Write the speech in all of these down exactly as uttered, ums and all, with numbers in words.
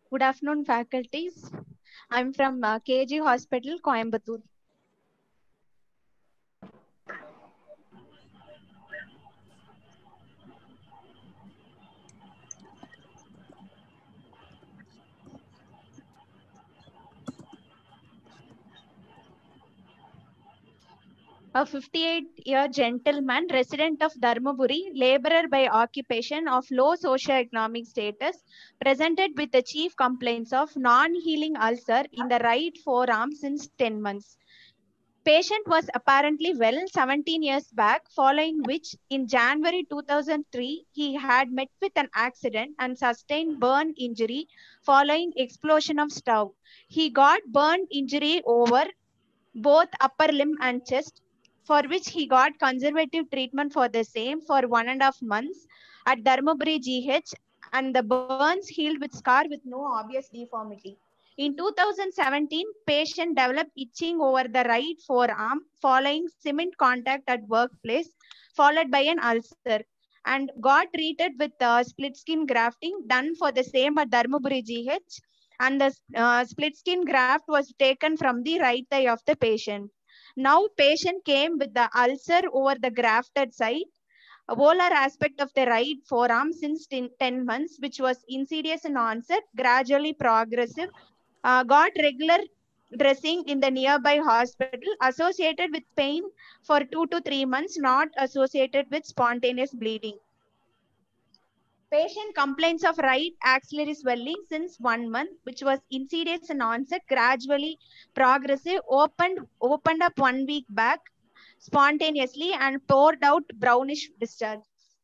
Good afternoon, faculties. I'm from uh, K G Hospital, Coimbatore. A fifty-eight-year gentleman, resident of Dharmaburi, laborer by occupation of low socio-economic status, presented with the chief complaints of non-healing ulcer in the right forearm since ten months. Patient was apparently well seventeen years back, following which in January two thousand three, he had met with an accident and sustained burn injury following explosion of stove. He got burn injury over both upper limb and chest, for which he got conservative treatment for the same for one and a half months at Dharmaburi G H, and the burns healed with scar with no obvious deformity. In two thousand seventeen, patient developed itching over the right forearm following cement contact at workplace, followed by an ulcer, and got treated with uh, split skin grafting done for the same at Dharmaburi G H, and the uh, split skin graft was taken from the right thigh of the patient. Now patient came with the ulcer over the grafted side, a volar aspect of the right forearm since ten months, which was insidious in onset, gradually progressive, uh, got regular dressing in the nearby hospital, associated with pain for two to three months, not associated with spontaneous bleeding. Patient complains of right axillary swelling since one month, which was insidious in onset, gradually progressive, opened, opened up one week back spontaneously and poured out brownish discharge.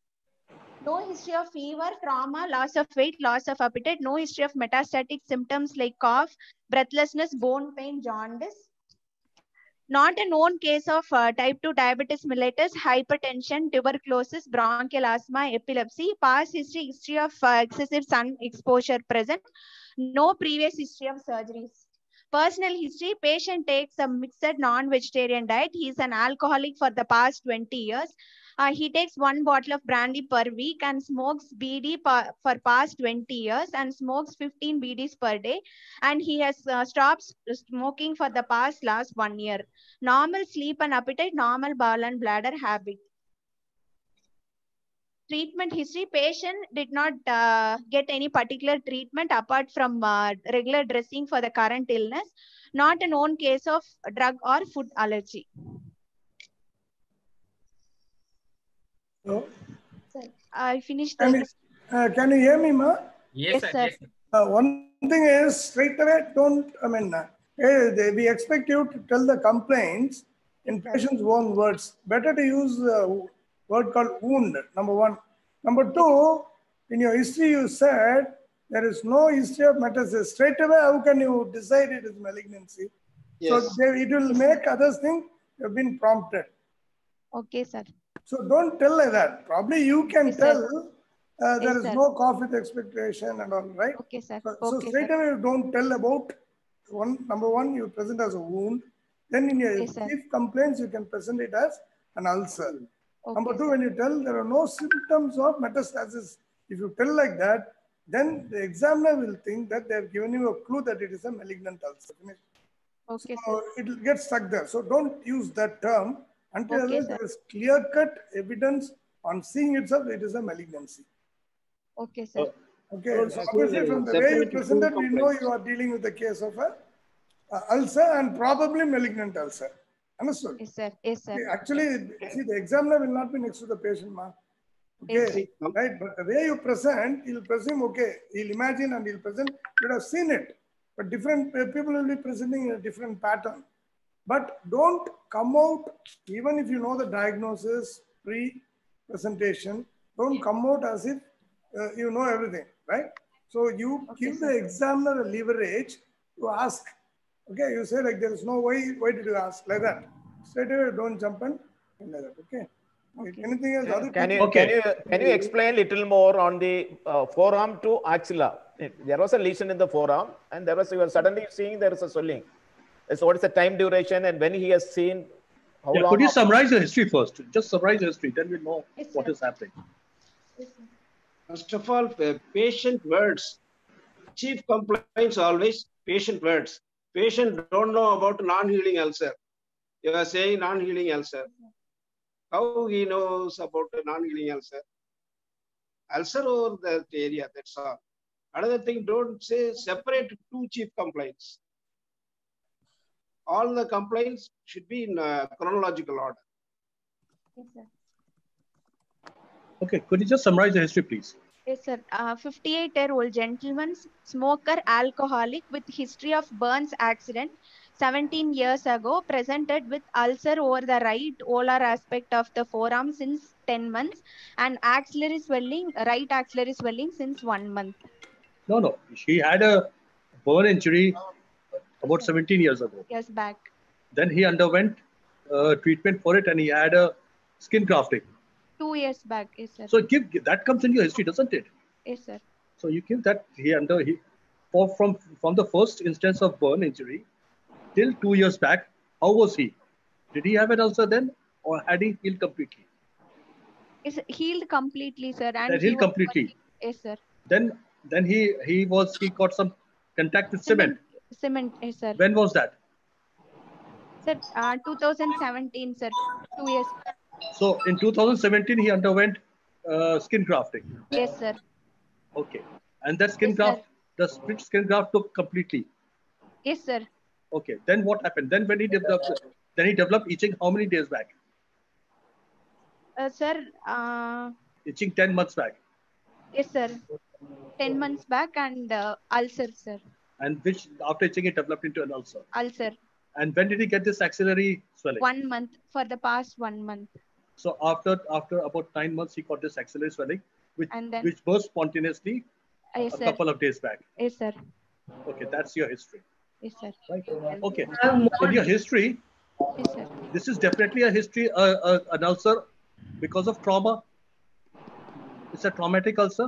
No history of fever, trauma, loss of weight, loss of appetite, no history of metastatic symptoms like cough, breathlessness, bone pain, jaundice. Not a known case of uh, type two diabetes mellitus, hypertension, tuberculosis, bronchial asthma, epilepsy, past history, history of uh, excessive sun exposure present, no previous history of surgeries. Personal history, patient takes a mixed non-vegetarian diet. He is an alcoholic for the past twenty years. Uh, he takes one bottle of brandy per week and smokes B D pa for past twenty years and smokes fifteen B Ds per day. And he has uh, stopped smoking for the past last one year. Normal sleep and appetite, normal bowel and bladder habit. Treatment history, patient did not uh, get any particular treatment apart from uh, regular dressing for the current illness. Not a known case of drug or food allergy. So, Sir, I finished can, the you, uh, can you hear me, ma? Yes, Yes, sir. sir. Yes, sir. Uh, one thing is, straight away, don't, I mean, uh, eh, they- we expect you to tell the complaints in patient's own words. Better to use a word called wound, number one. Number two, in your history, you said there is no history of metastasis. Straight away, how can you decide it is malignancy? Yes. So they, it will Yes, make others think you've been prompted. Okay, sir. So don't tell like that. Probably you can Yes, tell sir. uh, there Yes, is sir. no cough with expectation and all, right? Okay, sir. So, so Okay, straight sir. away you don't tell about one. Number one, you present as a wound. Then in your Yes, sir. chief complaints, you can present it as an ulcer. Number Okay, two, sir. when you tell there are no symptoms of metastasis, if you tell like that, then the examiner will think that they have given you a clue that it is a malignant ulcer. Finish. Okay, So sir. it will get stuck there. So don't use that term until Okay, sir. there is clear-cut evidence on seeing itself it is a malignancy. Okay, sir. Okay, Don't so have obviously to from the way you separate two presented, we know complaints. you are dealing with the case of a, a ulcer and probably malignant ulcer. Understood? Yes, sir. Yes, sir. Okay, actually, see, the examiner will not be next to the patient, ma. Yes, Okay, sir. right? But the way you present, he'll presume, okay, he'll imagine and he'll present, you would have seen it. But different uh, people will be presenting in a different pattern. But don't come out, even if you know the diagnosis pre-presentation, don't come out as if uh, you know everything, right? So you Okay, give sir. the examiner a leverage to ask. Okay, you say like there is no why, why did you ask like that? Straight away, don't jump and like that, okay? Okay. Anything else? Other Can you people- can you can you explain little more on the uh, forearm to axilla? There was a lesion in the forearm, and there was you were suddenly seeing there is a swelling. So what is the time duration, and when he has seen how Yeah, long? could you after- summarize the history first? Just summarize the history, then we know Yes, what sir. is happening. Yes, sir. First of all, uh, patient words. chief complaints always patient words. Patient don't know about non-healing ulcer. You are saying non-healing ulcer. How he knows about the non-healing ulcer? Ulcer over that area, that's all. Another thing, don't say separate two chief complaints. All the complaints should be in uh, chronological order. Yes, sir. Okay, could you just summarize the history, please? Yes, sir. Uh, fifty-eight-year-old gentleman, smoker, alcoholic with history of burns accident, seventeen years ago, presented with ulcer over the right volar aspect of the forearm since ten months and axillary swelling, right axillary swelling since one month. No, no. She had a burn injury about seventeen years ago. Years back. Then he underwent uh, treatment for it and he had a skin grafting. Two years back, yes, sir. So give that comes in your history, doesn't it? Yes, sir. So you give that he under he for from from the first instance of burn injury till two years back. How was he? Did he have an ulcer then, or had he healed completely? Is healed completely, sir. And That he healed was completely. working- Yes, sir. Then then he he was he got some contact with cement. Cement, yes, sir. When was that? Sir, uh, two thousand seventeen, sir. Two years. So in two thousand seventeen he underwent uh, skin grafting. Yes, sir. Okay, and that skin Yes, graft, sir. the split skin graft took completely. Yes, sir. Okay, then what happened? Then when he developed, then he developed itching. How many days back? Uh, sir, uh, Itching ten months back. yes, sir. ten months back and uh, ulcer, sir. And which after itching it developed into an ulcer. Ulcer. And when did he get this axillary swelling? One month, for the past one month. So after after about nine months, he got this axillary swelling, which And then- which burst spontaneously Uh, yes, a sir. couple of days back. Yes, sir. Okay, that's your history, Yes, sir. right? Okay, have more in your history, Yes, sir. this is definitely a history, uh, uh, an ulcer because of trauma. It's a traumatic ulcer.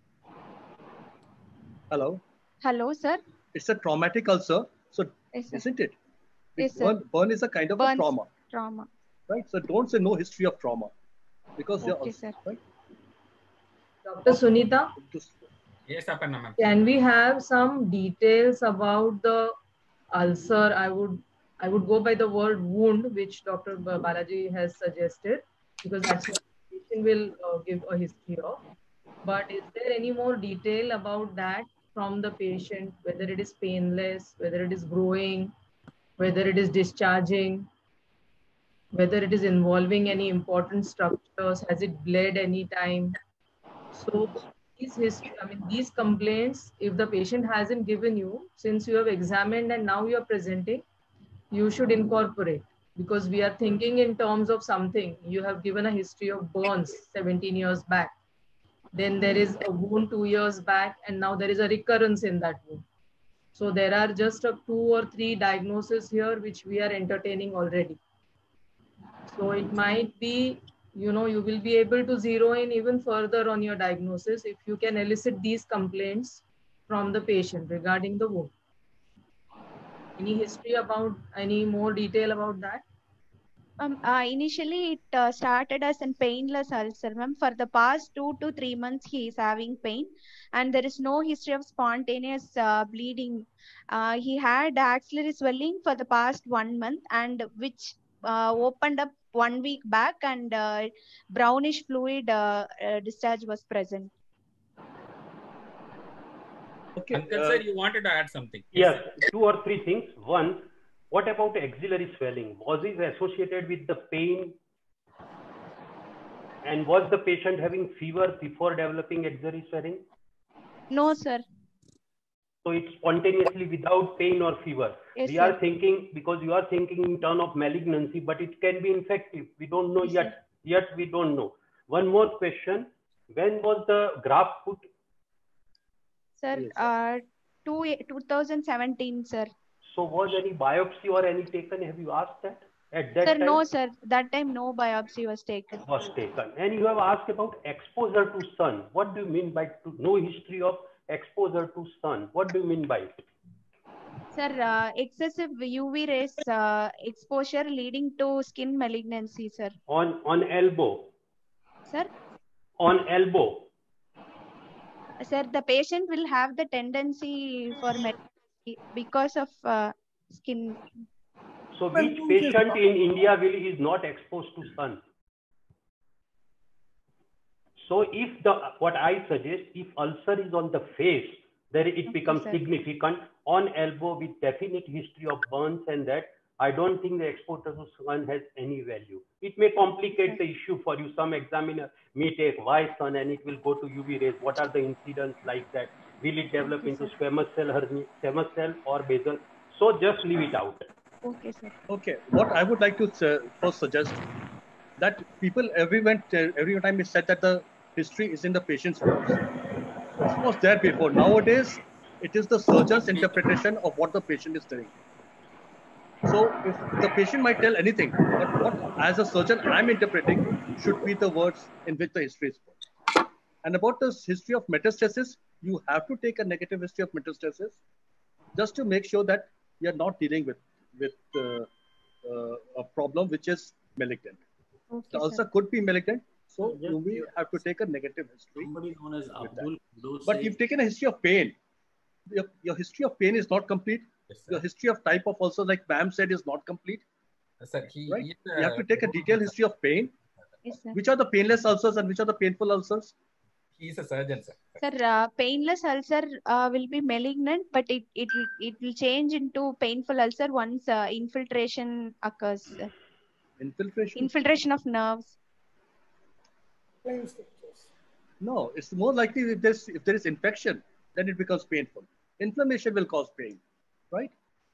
Hello, Hello, sir. it's a traumatic ulcer. So Yes, sir. isn't it? Yes, sir. Burn, burn is a kind of a Burns. trauma, Trauma. right? So don't say no history of trauma, because they're Okay, ulcer, sir. right? Doctor Sunita, Just- Yes, Aparna ma'am. can we have some details about the ulcer? I would I would go by the word wound, which Doctor Balaji has suggested, because that's what the patient will uh, give a history of. But is there any more detail about that from the patient, whether it is painless, whether it is growing, whether it is discharging, whether it is involving any important structures, has it bled any time? So these history, I mean, these complaints, if the patient hasn't given you, since you have examined and now you are presenting, you should incorporate, because we are thinking in terms of something. You have given a history of burns seventeen years back. Then there is a wound two years back, and now there is a recurrence in that wound. So there are just a two or three diagnoses here, which we are entertaining already. So it might be, you know, you will be able to zero in even further on your diagnosis if you can elicit these complaints from the patient regarding the wound. Any history about, any more detail about that? Um, uh, initially, it uh, started as a painless ulcer, ma'am. For the past two to three months, he is having pain, and there is no history of spontaneous uh, bleeding. Uh, he had axillary swelling for the past one month, and which uh, opened up one week back, and uh, brownish fluid uh, uh, discharge was present. Okay. Uncle uh, sir, you wanted to add something. Yes, two or three things. One, what about axillary swelling? Was it associated with the pain? And was the patient having fever before developing axillary swelling? No, sir. So it's spontaneously without pain or fever. Yes, we sir. are thinking, because you are thinking in terms of malignancy, but it can be infective. We don't know Yes, yet. sir. Yet we don't know. One more question. When was the graft put? Sir, Yes, uh, two, two thousand seventeen, sir. So was any biopsy or any taken? Have you asked that? At that Sir, time? no, sir. That time, no biopsy was taken. Was taken. And you have asked about exposure to sun. What do you mean by to, no history of exposure to sun? What do you mean by it? Sir, uh, excessive U V rays uh, exposure leading to skin malignancy, sir. On on elbow. Sir, On elbow. Sir, the patient will have the tendency for malignancy because of uh, skin. So which patient in India will is not exposed to sun? So if the, what I suggest, if ulcer is on the face, then it becomes sir. significant. On elbow with definite history of burns and that, I don't think the exposure to sun has any value. It may complicate the issue for you. Some examiner may take why sun and it will go to U V rays. What are the incidents like that? Will it develop Okay, into sir. squamous cell hernia, squamous cell or basal? So just leave it out. Okay, sir. Okay, what I would like to uh, first suggest that people every went uh, every time it said that the history is in the patient's words. This was there before. Nowadays, it is the surgeon's interpretation of what the patient is telling. So if the patient might tell anything, but what as a surgeon I'm interpreting should be the words in which the history is put. And about the history of metastasis, you have to take a negative history of metastasis just to make sure that you're not dealing with with uh, uh, a problem which is malignant. Okay, the sir. ulcer could be malignant, so Just you will have to take a negative history. Somebody known as with that. Abdul Quddus But said- you've taken a history of pain. Your, your history of pain is not complete. Yes, Your sir. history of type of ulcer, like Ma'am said, is not complete. Sir, he, Right? he is, You have to take a detailed history of pain. Yes, sir. Which are the painless ulcers and which are the painful ulcers? he is a surgeon, sir. Sir, uh, painless ulcer uh, will be malignant, but it, it, will, it will change into painful ulcer once uh, infiltration occurs. Sir. Infiltration? Infiltration of nerves. No, it's more likely if there's if there is infection, then it becomes painful. Inflammation will cause pain, right?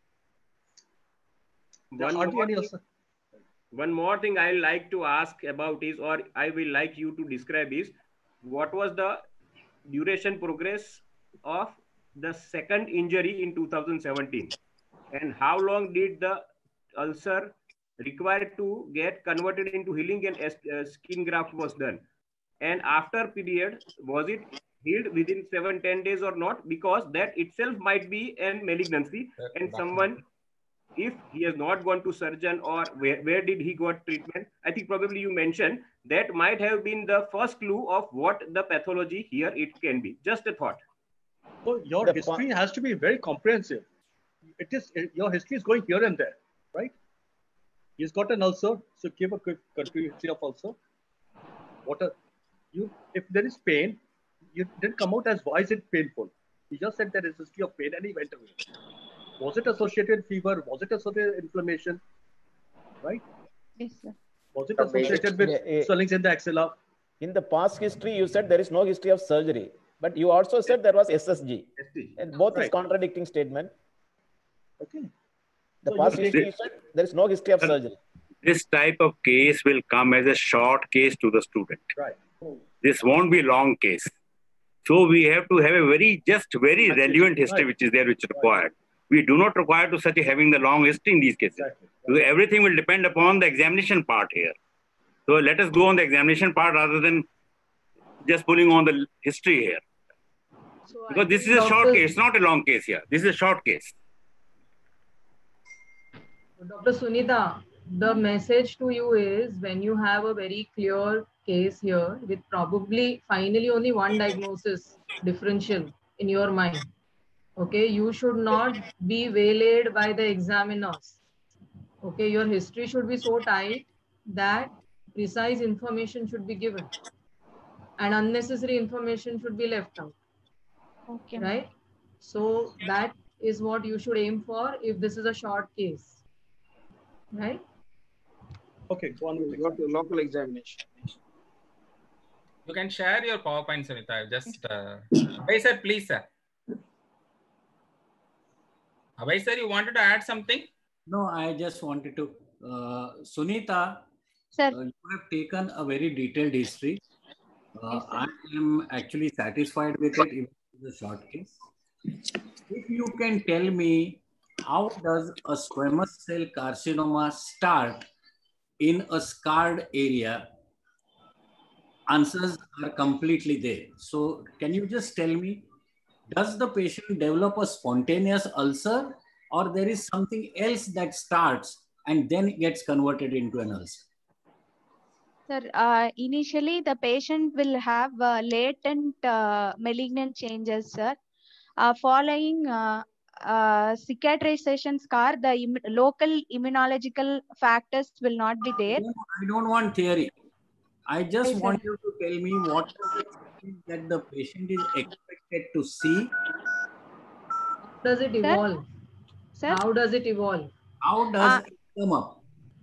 There One hardly more, any thing, ulcer. one more thing I like to ask about is, or I will like you to describe is, what was the duration progress of the second injury in two thousand seventeen? And how long did the ulcer require to get converted into healing and uh, skin graft was done? And after period, was it healed within seven, ten days or not? Because that itself might be an malignancy, and someone, if he has not gone to surgeon or where, where did he got treatment, I think probably you mentioned that might have been the first clue of what the pathology here it can be. Just a thought. So your The history has to be very comprehensive. It is your history is going here and there, right? He's got an ulcer, so give a quick country history of ulcer. What a you if there is pain, you didn't come out as why is it painful? He just said there is a history of pain and he went away. Was it associated with fever? Was it associated with inflammation? Right? Yes, sir. Was it associated with Yeah, yeah. swellings in the axilla? In the past history, you said there is no history of surgery, but you also said there was S S G. And both is Right. contradicting statement. Okay. The So past you history, take- you said there is no history of surgery. This type of case will come as a short case to the student. Right. This won't be long case. So we have to have a very, just very relevant history Right. which is there, which is required. We do not require to such a having the long history in these cases. Exactly. So everything will depend upon the examination part here. So let us go on the examination part rather than just pulling on the history here. So Because I this is think a short Doctor case, it's not a long case here. This is a short case. Doctor Sunita, the message to you is when you have a very clear case here with probably finally only one diagnosis differential in your mind, okay, you should not be waylaid by the examiners. Okay, your history should be so tight that precise information should be given and unnecessary information should be left out, Okay. right? So that is what you should aim for if this is a short case, right? Okay, go on with the Go to local examination. You can share your PowerPoint, Sunita. Just, uh, Abhay sir, please, sir. Abhay sir, you wanted to add something? No, I just wanted to. Uh, Sunita, Sir. uh, you have taken a very detailed history. Uh, Yes, sir. I am actually satisfied with it, even if it's a short case. If you can tell me, how does a squamous cell carcinoma start in a scarred area? Answers are completely there. So can you just tell me, does the patient develop a spontaneous ulcer or there is something else that starts and then gets converted into an ulcer? Sir, uh, initially the patient will have uh, latent uh, malignant changes, sir. Uh, following uh, uh, cicatrization scar, the im local immunological factors will not be there. I don't, I don't want theory. I just Yes, want sir. you to tell me what is it that the patient is expected to see. How does it evolve? Sir? How does it evolve? How does Uh, it come up?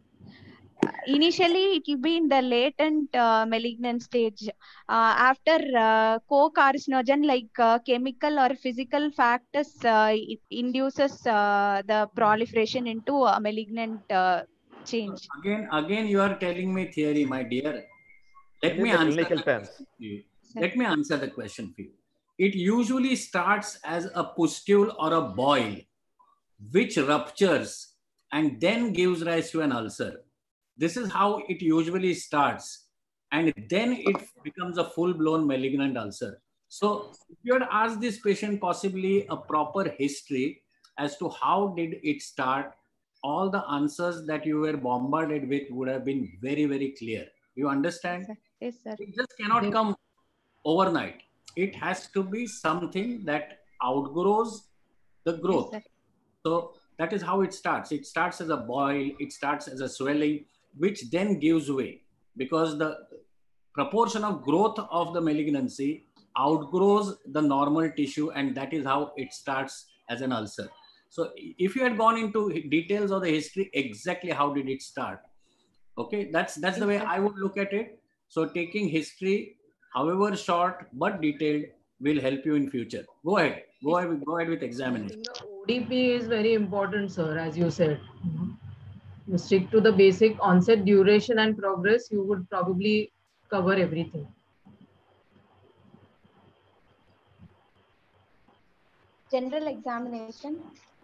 Initially, it will be in the latent uh, malignant stage. Uh, after uh, co-carcinogen, like uh, chemical or physical factors, uh, it induces uh, the proliferation into a malignant uh, change. Again, again, you are telling me theory, my dear. Let Only me the answer clinical the terms. question for you. Let me answer the question for you. It usually starts as a pustule or a boil, which ruptures and then gives rise to an ulcer. This is how it usually starts. And then it becomes a full-blown malignant ulcer. So if you had asked this patient possibly a proper history as to how did it start, all the answers that you were bombarded with would have been very, very clear. You understand? Yes, sir. It just cannot come overnight. It has to be something that outgrows the growth. Yes, So that is how it starts. It starts as a boil, it starts as a swelling, which then gives way because the proportion of growth of the malignancy outgrows the normal tissue, and that is how it starts as an ulcer. So if you had gone into details of the history, exactly how did it start? Okay, that's that's the way I would look at it. So taking history, however short but detailed, will help you in future. Go ahead. Go ahead. Go ahead with examination. O D P is very important, sir, as you said. You stick to the basic onset, duration, and progress, you would probably cover everything. General examination.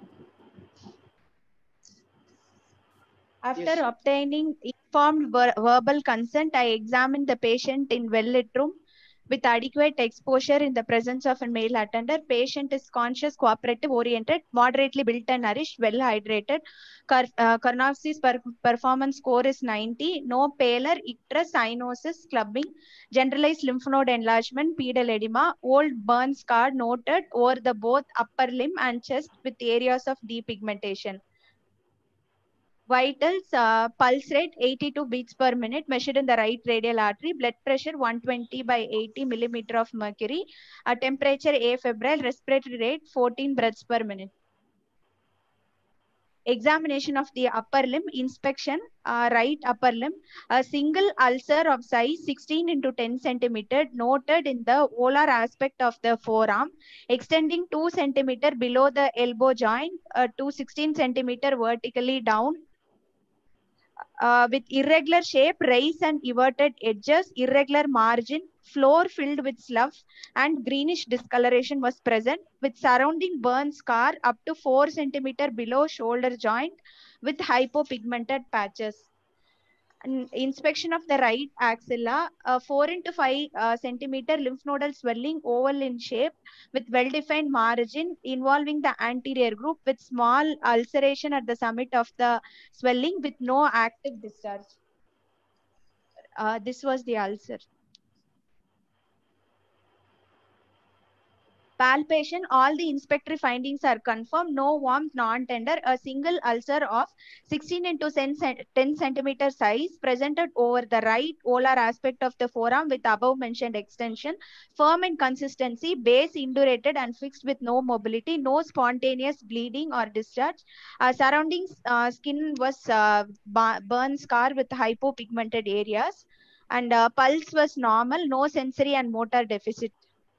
After Yes. obtaining informed ver verbal consent, I examined the patient in well-lit room with adequate exposure in the presence of a male attender. Patient is conscious, cooperative, oriented, moderately built and nourished, well hydrated. Uh, Karnofsky's per performance score is ninety. No pallor, icterus, cyanosis, clubbing, generalized lymph node enlargement, pedal edema, old burn scar noted over the both upper limb and chest with areas of depigmentation. Vitals, uh, pulse rate eighty-two beats per minute measured in the right radial artery, blood pressure one twenty by eighty millimeter of mercury, uh, temperature afebrile, respiratory rate fourteen breaths per minute. Examination of the upper limb, inspection, uh, right upper limb, a single ulcer of size sixteen into ten centimeter noted in the volar aspect of the forearm, extending two centimeter below the elbow joint uh, to sixteen centimeter vertically down. Uh, with irregular shape, raised and everted edges, irregular margin, floor filled with slough, and greenish discoloration was present, with surrounding burn scar up to four centimeter below shoulder joint, with hypopigmented patches. And inspection of the right axilla, uh, four into five uh, centimeter lymph nodal swelling, oval in shape, with well-defined margin involving the anterior group, with small ulceration at the summit of the swelling, with no active discharge. Uh, this was the ulcer. Palpation, all the inspectory findings are confirmed. No warmth, non-tender. A single ulcer of sixteen into ten centimeter size presented over the right volar aspect of the forearm with above mentioned extension. Firm in consistency, base indurated and fixed with no mobility. No spontaneous bleeding or discharge. Uh, surrounding uh, skin was uh, burn scar with hypopigmented areas. And uh, pulse was normal. No sensory and motor deficit.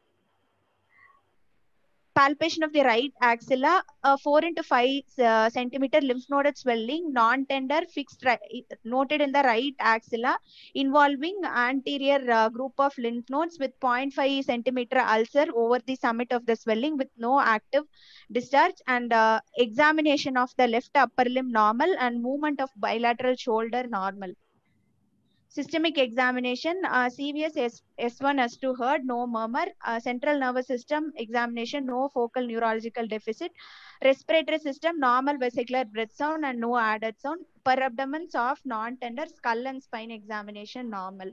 Palpation of the right axilla, uh, four into five uh, centimeter lymph nodal swelling, non-tender, fixed, noted in the right axilla, involving anterior uh, group of lymph nodes with zero point five centimeter ulcer over the summit of the swelling with no active discharge, and uh, examination of the left upper limb normal and movement of bilateral shoulder normal. Systemic examination, uh, C V S S, S1, S two heard, no murmur. Uh, central nervous system examination, no focal neurological deficit. Respiratory system, normal vesicular breath sound and no added sound. Per abdomen, soft, non-tender. Skull and spine examination, normal.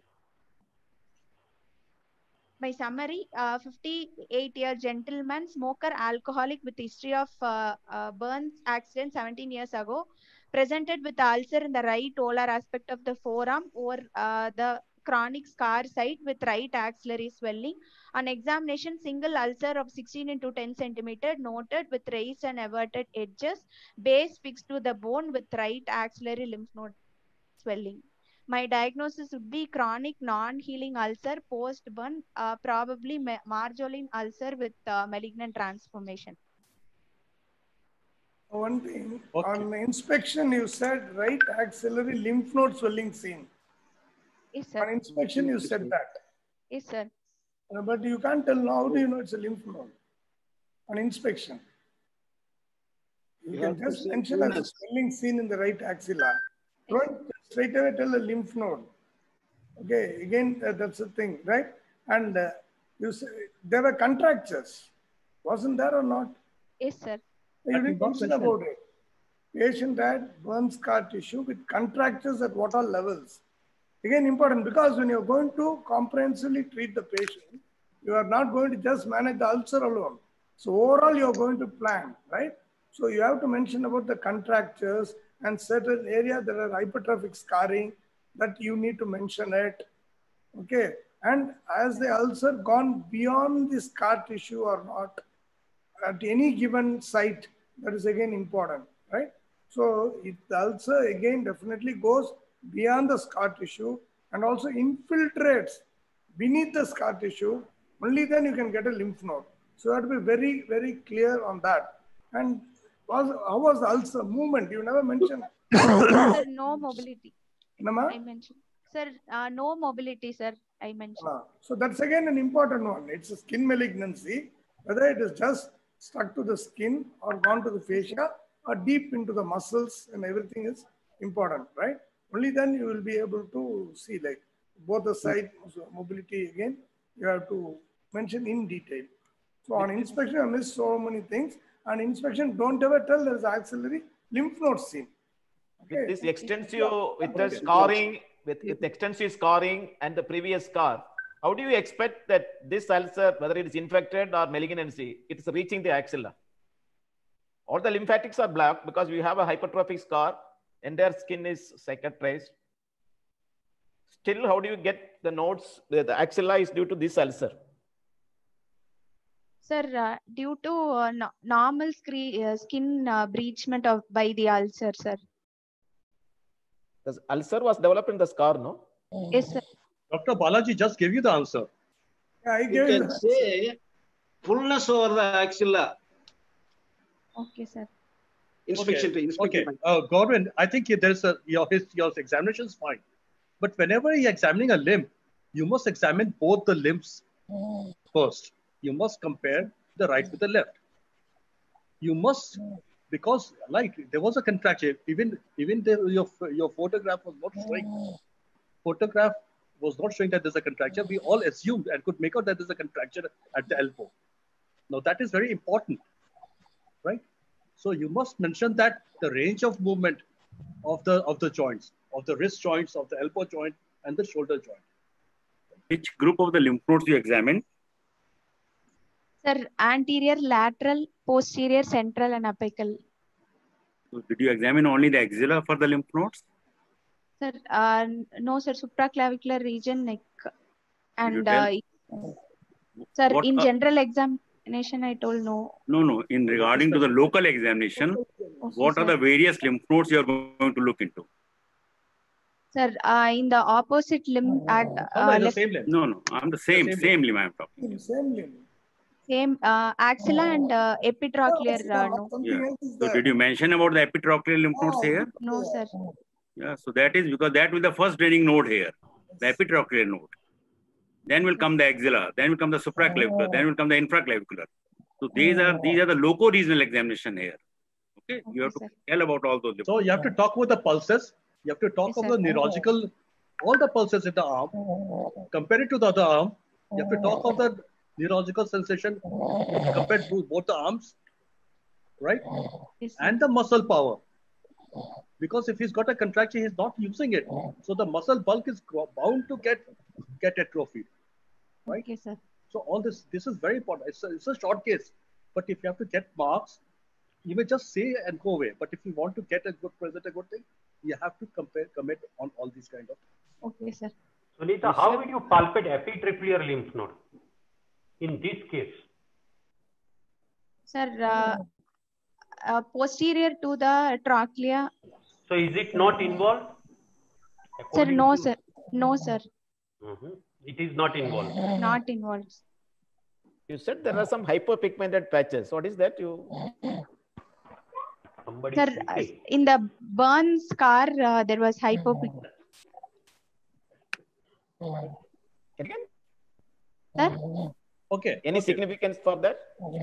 By summary, uh, fifty-eight-year gentleman, smoker, alcoholic with history of uh, uh, burns accident seventeen years ago, presented with ulcer in the right volar aspect of the forearm or uh, the chronic scar site with right axillary swelling. On examination, single ulcer of sixteen into ten centimeter noted with raised and everted edges, base fixed to the bone with right axillary lymph node swelling. My diagnosis would be chronic non-healing ulcer post-burn, uh, probably marjolin ulcer with uh, malignant transformation. One thing, Okay. on inspection, you said right axillary lymph node swelling seen. Yes, sir. On inspection, you said that. Yes, sir. Uh, but you can't tell now, how do you know it's a lymph node? On inspection. You, You can have to just see mention as a fullness. swelling seen in the right axilla. Don't straight away tell a lymph node. Okay, again, uh, that's the thing, right? And uh, you say there were contractures. Wasn't there or not? Yes, sir. You That didn't is not mention mentioned. about it. Patient had burn scar tissue with contractures at what all levels. Again, important because when you're going to comprehensively treat the patient, you are not going to just manage the ulcer alone. So overall, you're going to plan, right? So you have to mention about the contractures and certain area that are hypertrophic scarring that you need to mention it. Okay. And has the ulcer gone beyond the scar tissue or not at any given site? That is again important, right? So if the ulcer again definitely goes beyond the scar tissue and also infiltrates beneath the scar tissue, only then you can get a lymph node. So you have to be very, very clear on that. And was, how was the ulcer movement? You never mentioned. Sir, no mobility. Nama? I mentioned. Sir, uh, no mobility, sir. I mentioned. Ah, so that's again an important one. It's a skin malignancy, whether it is just stuck to the skin or gone to the fascia or deep into the muscles and everything is important, right? Only then you will be able to see like both the side mobility again, you have to mention in detail. So on inspection, I missed so many things. On inspection, don't ever tell there's axillary lymph node seen. With this extensive, with the scarring, with, with extensive scarring and the previous scar, how do you expect that this ulcer, whether it is infected or malignancy, it is reaching the axilla? All the lymphatics are blocked because we have a hypertrophic scar, entire skin is cicatrized. Still, how do you get the nodes? The, the axilla is due to this ulcer. Sir, uh, due to uh, no normal uh, skin uh, breachment of by the ulcer, sir. The ulcer was developed in the scar, no? Yes, sir. Doctor Balaji just gave you the answer. Yeah, I You gave can you say fullness over the axilla. Okay, sir. Inspection Okay, to inspection. okay. Uh, Godwin, I think there's a, your, his, your examination is fine. But whenever you're examining a limb, you must examine both the limbs first. You must compare the right with the left. You must, because like there was a contraction, even even there, your your photograph was not showing. Photograph was not showing that there's a contracture. We all assumed and could make out that there's a contracture at the elbow. Now that is very important, right? So you must mention that the range of movement of the of the joints, of the wrist joints, of the elbow joint, and the shoulder joint. Which group of the lymph nodes you examined? Sir, anterior, lateral, posterior, central, and apical. So did you examine only the axilla for the lymph nodes? Sir, uh, no, sir, supraclavicular region, neck. And, uh, sir, What, in uh, general examination, I told no. No, no. In regarding to the local examination, Okay, what sir. are the various lymph nodes you are going to look into? Sir, uh, in the opposite limb, at uh, left, same limb. No, no. I'm the same, same same limb I'm talking. same limb. same uh, axilla and uh, epitrochlear. Uh, no. Yeah. So did you mention about the epitrochlear lymph nodes here? No, sir. Yeah. So that is because that will be the first draining node here, the epitrochlear node. Then will come the axilla. Then will come the supraclavicular. Then will come the infraclavicular. So these are these are the loco-regional examination here. Okay. You have to tell about all those. So you have to talk about the pulses. You have to talk Yes, about sir. the neurological all the pulses in the arm, compare it to the other arm. You have to talk of the neurological sensation compared to both the arms, right? And the muscle power. Because if he's got a contraction, he's not using it. So the muscle bulk is bound to get get atrophied, right? Okay, sir. So all this, this is very important. It's a, it's a short case, but if you have to get marks, you may just say and go away. But if you want to get a good present, a good thing, you have to compare, commit on all these kind of. Okay, sir. Sunita, how will you palpate epitrochlear lymph node in this case? Sir, uh, uh, posterior to the trochlea. So is it not involved? Sir, According no, to- sir. No, sir. Mhm. It is not involved. Not involved. You said there are some hyperpigmented patches. What is that? You Somebody Sir, uh, in the burn scar, uh, there was hypopigmentation. again? Sir? Okay. Any okay. significance for that?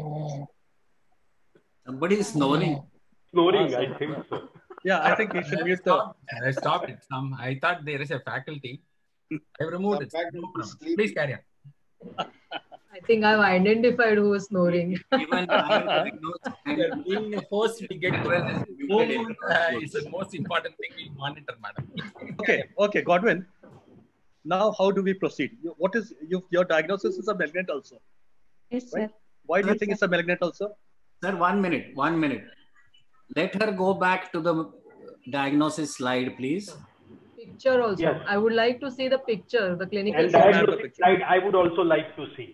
Somebody is snoring. Snoring, I think so. Yeah, I think he should mute the. I stopped it. Some I thought there is a faculty. I removed it. No problem. Please carry on. I think I've identified who is snoring. Even I diagnosed and Being a host, we get well. Uh, it's the most important thing we monitor, madam. Okay, okay, Godwin. Now, how do we proceed? You- What is you, your diagnosis is a malignant ulcer, Yes, sir. right? Why do you think it's a malignant ulcer? Sir, one minute, one minute. Let her go back to the diagnosis slide, please. Picture also. Yes. I would like to see the picture, the clinical And picture. diagnostic slide, I would also like to see.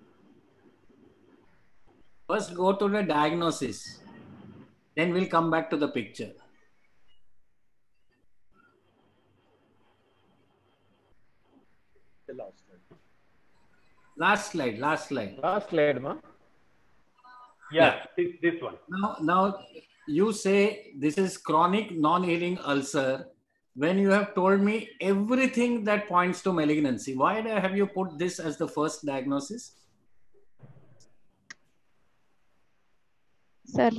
First, go to the diagnosis. Then we'll come back to the picture. The last slide. Last slide, last slide. Last slide, ma. Yes, this, this one. Now, now you say this is chronic non-healing ulcer when you have told me everything that points to malignancy. Why have you put this as the first diagnosis? Sir.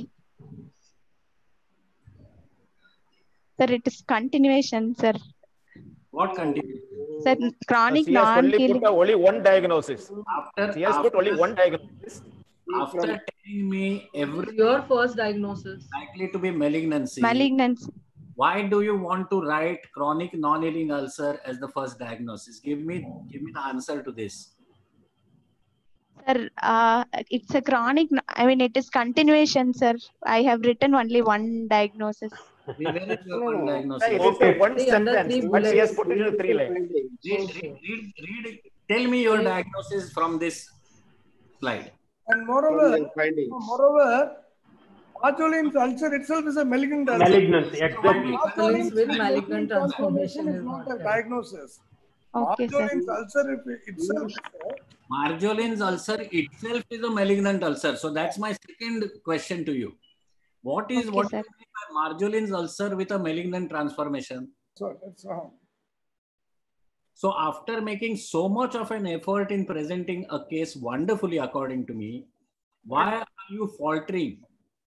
Sir, it is continuation, sir. What continues? Sir, chronic She has only non-healing. put only one diagnosis. After, She has put after, only one diagnosis. after telling me everything Your first diagnosis. likely to be malignancy, Malignancy. why do you want to write chronic non-healing ulcer as the first diagnosis? Give me, give me the answer to this. Sir, uh, it's a chronic, I mean, it is continuation, sir. I have written only one diagnosis. We very well one diagnosis. It is a one Three under sentence, three but she has bullets. put it in three lines. Read, read, read, read, tell me your diagnosis from this slide. And moreover, Findings. moreover, Marjolin's ulcer itself is a malignant ulcer. Malignancy, exactly. Marjolin's with malignant transformation is is not not a there. diagnosis. Okay, sir. Marjolin's ulcer if- itself is a Marjolin's ulcer itself is a malignant ulcer. So that's my second question to you. What is Okay, what sir. do you mean by Marjolin's ulcer with a malignant transformation? so that's wrong. So after making so much of an effort in presenting a case wonderfully, according to me, why are you faltering?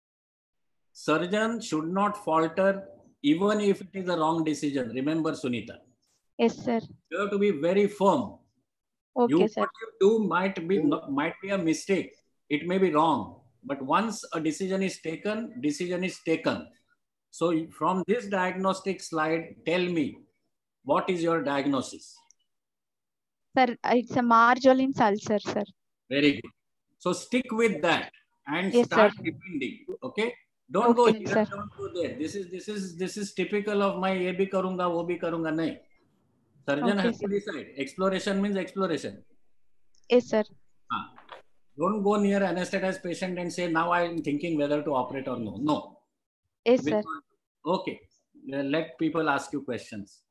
Surgeon should not falter even if it is a wrong decision. Remember, Sunita, Yes, sir. you have to be very firm. Okay, you, sir. what you do might be not, might be a mistake. It may be wrong, but once a decision is taken, decision is taken. So from this diagnostic slide, tell me, what is your diagnosis? Sir, it's a Marjolin's ulcer, sir. Very good. So stick with that and Yes, start sir. depending. Okay. Don't go Okay, here, sir. don't go there. This is this is this is typical of my ye bhi karunga, wo bhi karunga. Nahi. Surgeon Okay, has to sir. decide. Exploration means exploration. Yes, sir. Ah. Don't go near anesthetized patient and say, now I am thinking whether to operate or no. No. Yes, sir. Okay. Let people ask you questions.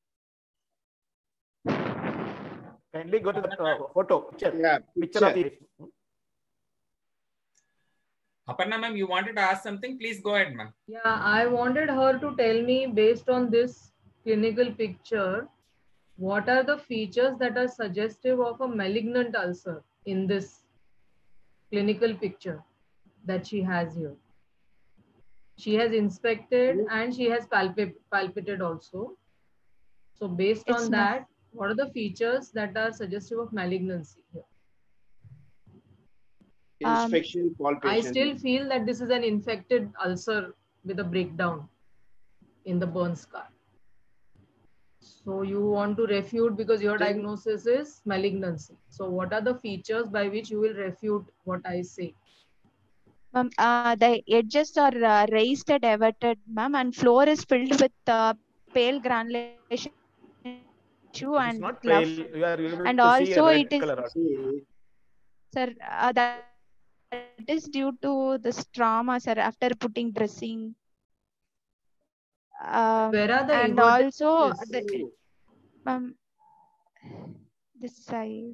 Kindly go to the uh, photo, picture, Yeah, picture of the. Aparna ma'am, you wanted to ask something? Please go ahead, ma'am. Yeah, I wanted her to tell me based on this clinical picture, what are the features that are suggestive of a malignant ulcer in this clinical picture that she has here. She has inspected and she has palpit palpated also. So based It's on not. that, what are the features that are suggestive of malignancy here? Um, Inspection, I palpation. still feel that this is an infected ulcer with a breakdown in the burn scar. So you want to refute because your diagnosis is malignancy. So what are the features by which you will refute what I say? Ma'am, uh, the edges are uh, raised and everted, ma'am, and floor is filled with uh, pale granulation tissue It is and not cluff. pale. You are able And to see a also red it is, color. sir, uh, that is due to this trauma, sir, after putting dressing. Um, Where are the and everted also edges? the, um, this side.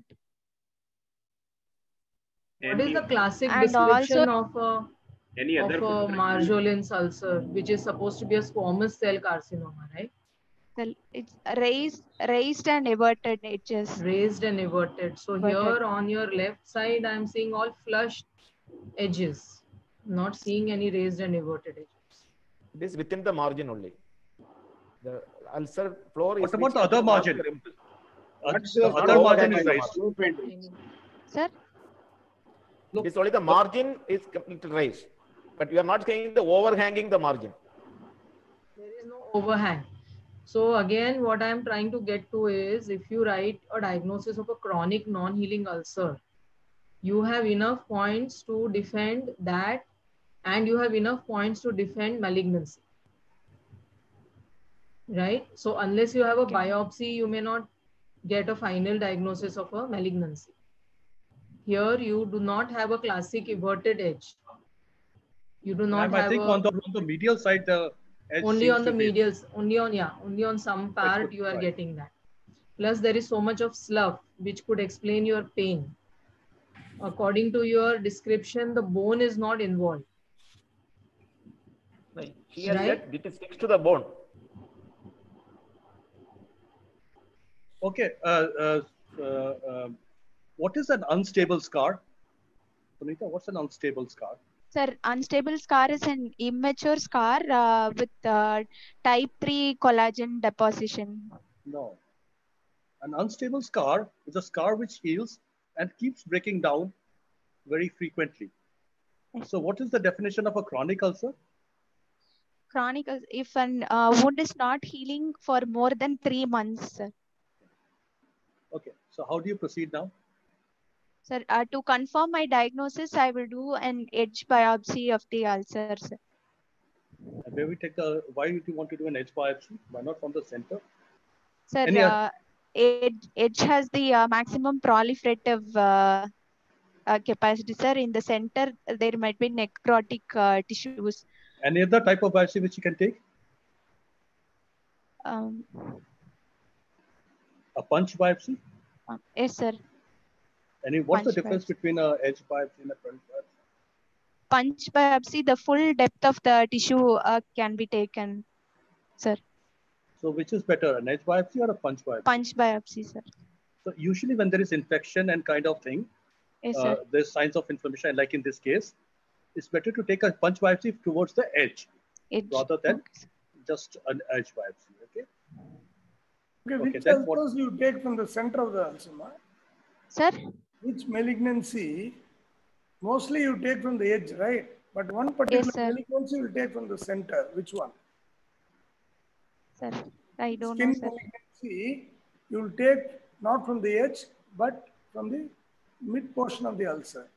What is the classic And description also, of a Any of other a photograph? Marjolin's ulcer, which is supposed to be a squamous cell carcinoma, right? it's raised, raised and everted edges. Raised and everted. So Everted. here on your left side, I'm seeing all flushed edges, not seeing any raised and everted edges. It is within the margin only. The ulcer floor is. What about reaching the other to margin? rim. What's The the other floor margin that is has raised. no paintings? Sir? It is only the margin is completely raised, but you are not saying the overhanging the margin. There is no overhang. So again, what I'm trying to get to is, if you write a diagnosis of a chronic non-healing ulcer, you have enough points to defend that, and you have enough points to defend malignancy. Right? So unless you have a biopsy, you may not get a final diagnosis of a malignancy. Here, you do not have a classic everted edge. You do not Ma'am, have I think a, on the on the medial side, the edge only seems on the to be- medial, only on, yeah, only on some part could you are be right. getting that. Plus there is so much of slough, which could explain your pain. According to your description, the bone is not involved. No, she has Right? said it is fixed to the bone. Okay. Uh, uh, uh, um, what is an unstable scar? Sunita, what's an unstable scar? Sir, unstable scar is an immature scar uh, with uh, type three collagen deposition. No. An unstable scar is a scar which heals and keeps breaking down very frequently. So what is the definition of a chronic ulcer? Chronic, is if an uh, wound is not healing for more than three months, sir. Okay. So how do you proceed now? Sir, uh, to confirm my diagnosis, I will do an edge biopsy of the ulcer, sir. And where we take the, why do you want to do an edge biopsy? Why not from the center? Sir, Any uh, edge, edge has the uh, maximum proliferative uh, uh, capacity, sir. In the center, there might be necrotic uh, tissues. Any other type of biopsy which you can take? Um, A punch biopsy? uh, yes, sir. Any, what's Punch the difference biopsy. between a edge biopsy and a punch biopsy? Punch biopsy, the full depth of the tissue uh, can be taken, sir. So which is better, an edge biopsy or a punch biopsy? Punch biopsy, sir. So usually when there is infection and kind of thing, Yes, uh, sir. there's signs of inflammation, like in this case, it's better to take a punch biopsy towards the edge, edge. rather than Okay. just an edge biopsy. Okay. Okay, Okay, which then what- ulcers you take from the center of the ulcer? Sir? Which malignancy, mostly you take from the edge, right? But one particular Yes, sir. malignancy you take from the center. Which one? Sir, I don't Skin know, sir. malignancy, you will take not from the edge, but from the mid portion of the ulcer.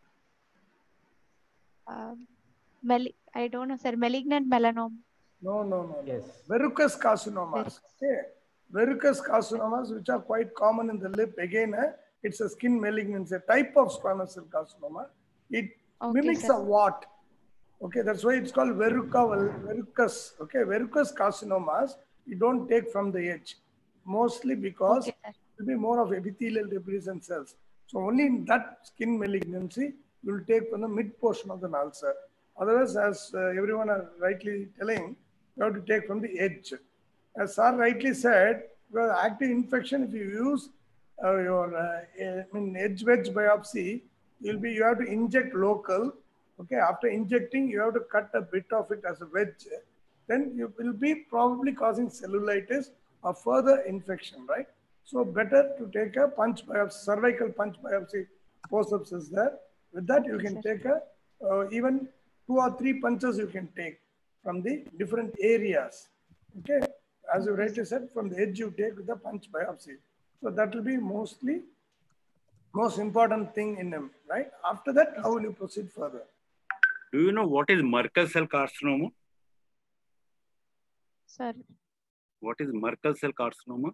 Um, mal- I don't know, sir. Malignant melanoma. No, no, no. Yes. Verrucous carcinomas. Okay. Verrucous carcinomas, which are quite common in the lip. Again, eh, it's a skin malignancy, a type of squamous cell carcinoma. It Okay, mimics sir. a wart. Okay, that's why it's called verruca, verrucous. Okay, verrucous carcinomas, you don't take from the edge, mostly because Okay, sir. it will be more of epithelial debris and cells. So only in that skin malignancy, you will take from the mid portion of the ulcer. Otherwise, as uh, everyone are rightly telling, you have to take from the edge. As Sir rightly said, your active infection, if you use uh, your uh, I mean, edge wedge biopsy, you'll be you have to inject local. Okay, after injecting, you have to cut a bit of it as a wedge. Then you will be probably causing cellulitis of further infection, right? So better to take a punch biopsy, cervical punch biopsy, forceps is there. With that, you can take a, uh, even two or three punches you can take from the different areas. Okay, as you rightly said, from the edge you take with the punch biopsy. So that will be mostly most important thing in them, right? After that, how will you proceed further? Do you know what is Merkel cell carcinoma? Sir, What is Merkel cell carcinoma?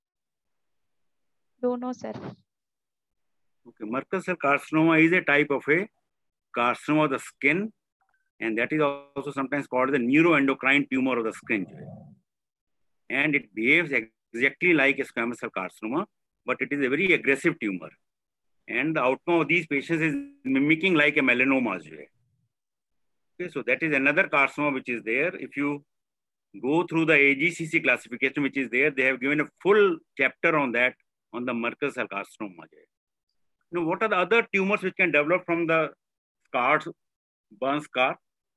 don't know, sir. Okay, Merkel cell carcinoma is a type of a carcinoma of the skin, and that is also sometimes called the neuroendocrine tumor of the skin. And it behaves exactly like a squamous cell carcinoma, but it is a very aggressive tumor. And the outcome of these patients is mimicking like a melanoma. Okay, so that is another carcinoma which is there. If you go through the A G C C classification which is there, they have given a full chapter on that, on the Merkel cell carcinoma. You know, what are the other tumors which can develop from the scars, burn scar?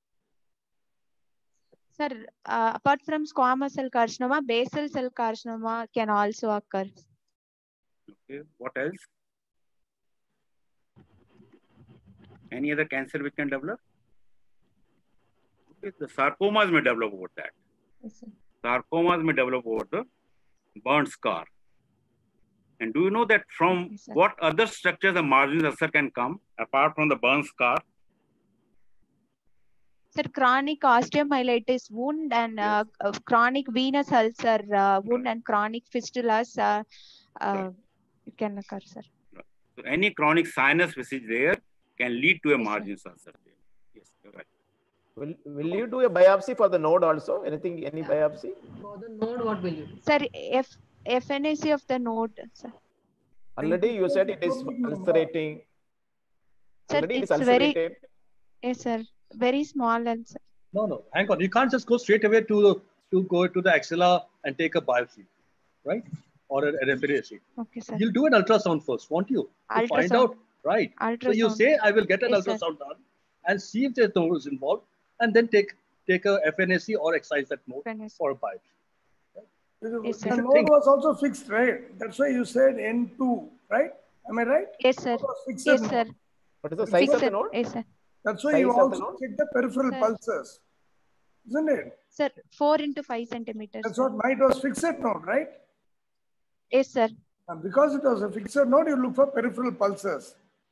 Sir, uh, apart from squamous cell carcinoma, basal cell carcinoma can also occur. Okay, what else? Any other cancer which can develop? Okay, the sarcomas may develop over that. Yes, sir. Sarcomas may develop over the burn scar. And do you know that from Yes, what other structures the margins ulcer can come apart from the burn scar? Sir, chronic osteomyelitis wound and uh, uh, chronic venous ulcer uh, wound and chronic fistulas uh, uh, it can occur, sir. So any chronic sinus which is there can lead to a Yes, margin ulcer. Yes, you're right. Will, will you do a biopsy for the node also? Anything, any biopsy? For the node, what will you do? Sir, F F N A C of the node, sir. Already you said it is ulcerating. Sir, Already it is it's very, ulcerated. yes, sir, very small ulcer. No, no, hang on. You can't just go straight away to the, to go to the axilla and take a biopsy, right? Or a, a F N A C. Okay, sir. You'll do an ultrasound first, won't you? To find Ultrasound. out, right? So you Ultrasound. say, I will get an Yes, sir. ultrasound done and see if there's nodes involved, and then take take a F N A C or excise that node F N A C. for a biopsy. Yes, The sir. node was also fixed, right? That's why you said N two, right? Am I right? Yes, sir. Node was fixed Yes, node. sir. What is the size of the Fixed. node? Yes, sir. That's why Size you of the also node? check the peripheral Sir. pulses, isn't it? Sir, four into five centimeters. That's sir. what mine was fixed node, right? Yes, sir. And because it was a fixed node, you look for peripheral pulses.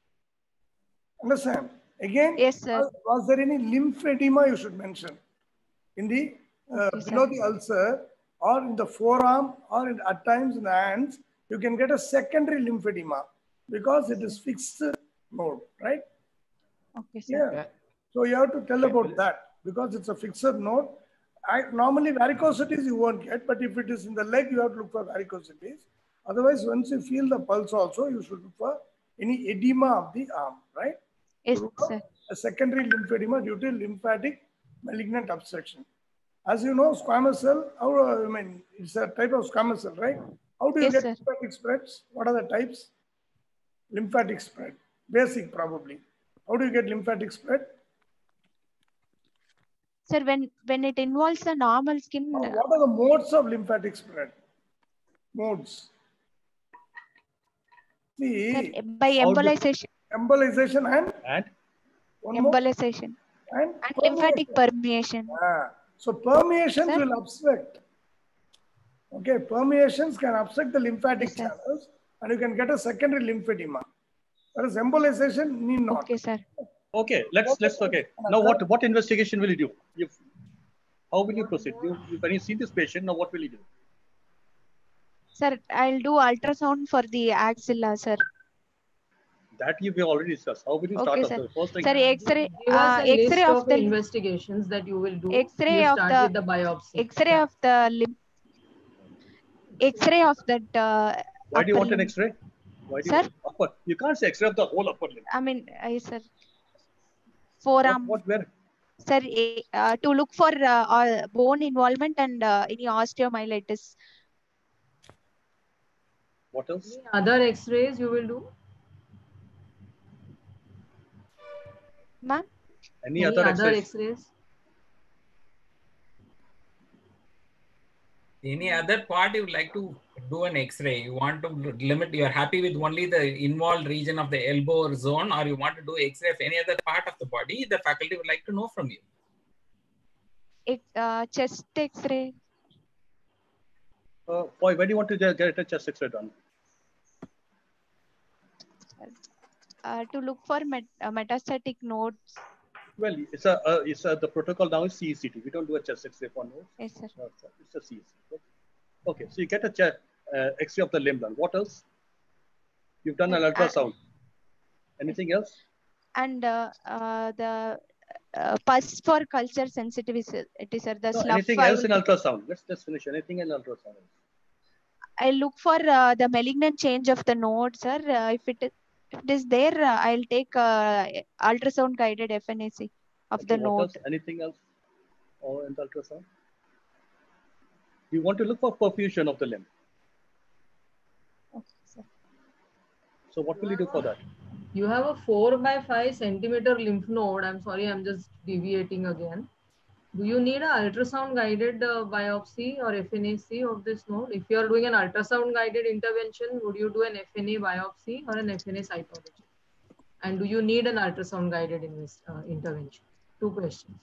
Understand? Again, Yes, sir. was, was there any lymphedema you should mention? In the uh, Okay, below sir. the ulcer or in the forearm or in, at times in the hands, you can get a secondary lymphedema because it is fixed node, right? Okay, sir. Yeah. So you have to tell about that because it's a fixed node. I, normally varicosities you won't get, but if it is in the leg, you have to look for varicosities. Otherwise, once you feel the pulse also, you should look for any edema of the arm, right? Yes, So, sir. a secondary lymphedema due to lymphatic malignant obstruction. As you know, squamous cell, how, uh, I mean, it's a type of squamous cell, right? How do you Yes, get sir. lymphatic spreads? What are the types? Lymphatic spread, basic probably. How do you get lymphatic spread? Sir, when when it involves the normal skin, Now, what are the modes of lymphatic spread? Modes. sir, See, by How do- embolization, embolization and And one more embolization, and and lymphatic permeation. Ah, so permeations Sir? will obstruct. Okay, permeations can obstruct the lymphatic Yes, sir. channels and you can get a secondary lymphedema. Whereas embolization need not. Okay, sir. okay, let's let's okay. Now what what investigation will you do? You, how will you proceed? You, when you see this patient, now what will you do? Sir, I'll do ultrasound for the axilla, sir. That you we already discussed. How will you start Okay, off? sir. The first thing. Sir, X-ray, Give us uh, a list X-ray of, of the investigations that you will do. X-ray You of start the with the biopsy. X-ray of the limb, X-ray of that. Uh, Why do you upper want an limb. X-ray? Why do Sir? you upper? You can't say X-ray of the whole upper limb. I mean, uh, yes, sir. What, Forearm, what where? sir, eh, uh, to look for uh, uh, bone involvement and uh, any osteomyelitis. What else? Any other X-rays you will do? Ma'am? Any, Any other other X-rays? X-rays? Any other part you would like to do an X-ray? You want to limit, you are happy with only the involved region of the elbow or zone, or you want to do X-ray of any other part of the body? The faculty would like to know from you. It, uh, chest X-ray. Uh, why, why do you want to get get a chest X-ray done? Uh, to look for met uh, metastatic nodes. Well, it's a, uh, it's a, the protocol now is C E C T. We don't do a chest X-ray for nodes. Yes, sir. No, it's a C E C T. Okay, so you get a chest, uh, X-ray of the limb done. What else? You've done an ultrasound. Anything else? And uh, uh, the uh, pus for culture sensitivity, sir. The No, slough anything I else will- in ultrasound? Let's just finish. Anything in ultrasound? I look for uh, the malignant change of the node, sir. Uh, if it is if it is there, uh, I'll take uh, ultrasound guided F N A C of Okay, the what node. else? Anything else? Or in the ultrasound? You want to look for perfusion of the limb. Okay, sir. So what will you do for that? You have a four by five centimeter lymph node. I'm sorry, I'm just deviating again. Do you need an ultrasound guided uh, biopsy or F N A C of this node? If you are doing an ultrasound guided intervention, would you do an F N A biopsy or an F N A cytology? And do you need an ultrasound guided invest, uh, intervention? Two questions.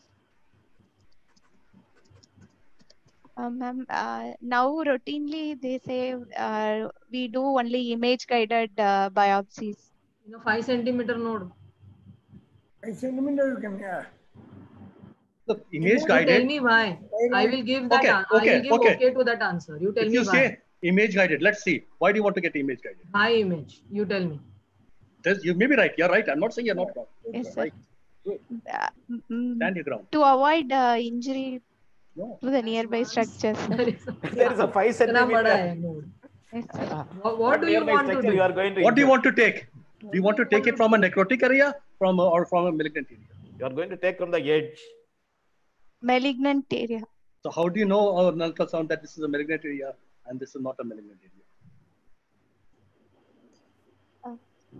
Uh, Ma'am, uh, now routinely they say uh, we do only image guided uh, biopsies. You know, five centimeter node. Five centimeter you can, yeah. Look, image You guided. tell me why. I will give that. Okay, an- okay, I will give okay. okay to that answer. You tell If me you why. say image guided, let's see. Why do you want to get image guided? High image. You tell me. There's, you may be right. You're right. I'm not saying you're not wrong. Yes, You're sir. right. Good. Uh, mm, Stand your ground. to avoid uh, injury No. to the nearby structures. Sir. There is a five Itna bada hai centimeter. node. Yes, sir. What, what do you nearby want to structure do? you are going to What do you injure. want to take? Do you want to take it from a necrotic area, from a, or from a malignant area? You are going to take from the edge. Malignant area. So how do you know on ultrasound that this is a malignant area and this is not a malignant area?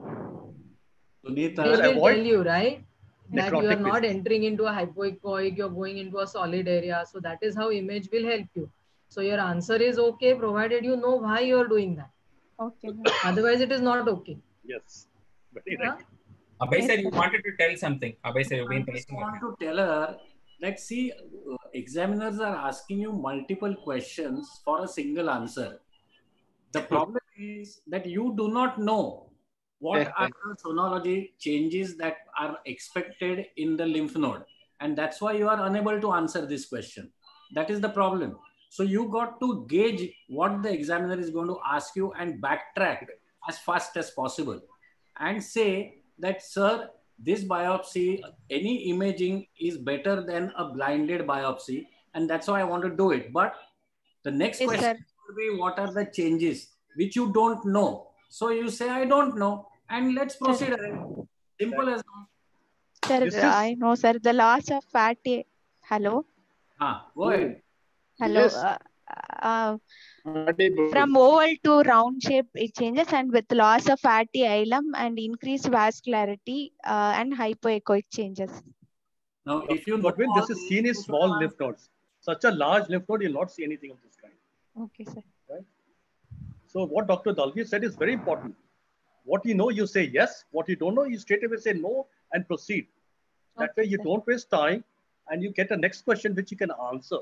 Sunita, They will avoid tell you, right? That you are necrotic not disease. entering into a hypoechoic, you're going into a solid area. So that is how image will help you. So your answer is okay, provided you know why you are doing that. Okay. Otherwise, it is not okay. Yes. Very Huh? right. Abhay sir, you wanted to tell something. Abhay sir, you've I been just typing want again. to tell her that see, uh, examiners are asking you multiple questions for a single answer. The problem is that you do not know what are the sonology changes that are expected in the lymph node. And that's why you are unable to answer this question. That is the problem. So you got to gauge what the examiner is going to ask you and backtrack as fast as possible and say that, sir, this biopsy, any imaging is better than a blinded biopsy. And that's why I want to do it. But the next Yes, question sir. would be, what are the changes which you don't know? So you say, I don't know. And let's proceed ahead. Simple as that. Sir, This is- I know, sir. The loss of fatty. Hello. Ah, go ahead. Hello. Yes. Uh, uh, Audible. from oval to round shape, it changes, and with loss of fatty hilum and increased vascularity uh, and hypoechoic changes. Now, if you know But when all this is these, seen you in should small have lymph nodes, such a large lymph node, you'll not see anything of this kind. Okay, sir. So what Doctor Dalvi said is very important. What you know, you say yes. What you don't know, you straight away say no and proceed. That Okay, way you sir. don't waste time and you get a next question which you can answer.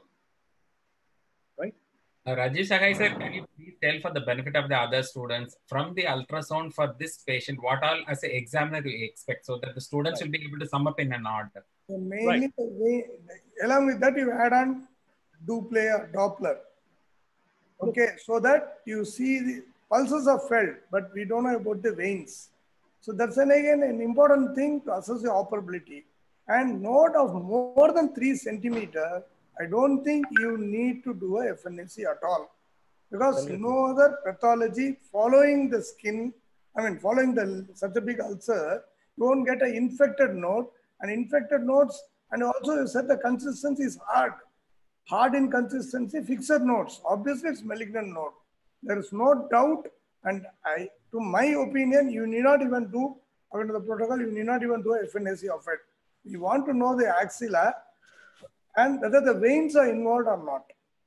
Right? Uh, Rajesh Sagai sir, can you please tell for the benefit of the other students from the ultrasound for this patient, what all as an examiner you expect so that the students will be able to sum up in an order? So mainly, the way, along with that, you add on Doppler, Doppler. Okay, so that you see the pulses are felt, but we don't know about the veins. So that's an, again an important thing to assess the operability. And node of more than three centimeter, I don't think you need to do a F N A C at all, because no other pathology following the skin, I mean following the such a big ulcer, you won't get an infected node, and infected nodes, and also you said the consistency is hard. Hard in consistency, fixed nodes. Obviously, it's malignant node. There is no doubt. And I, to my opinion, you need not even do, according to the protocol, you need not even do a F N A C of it. You want to know the axilla and whether the veins are involved or not.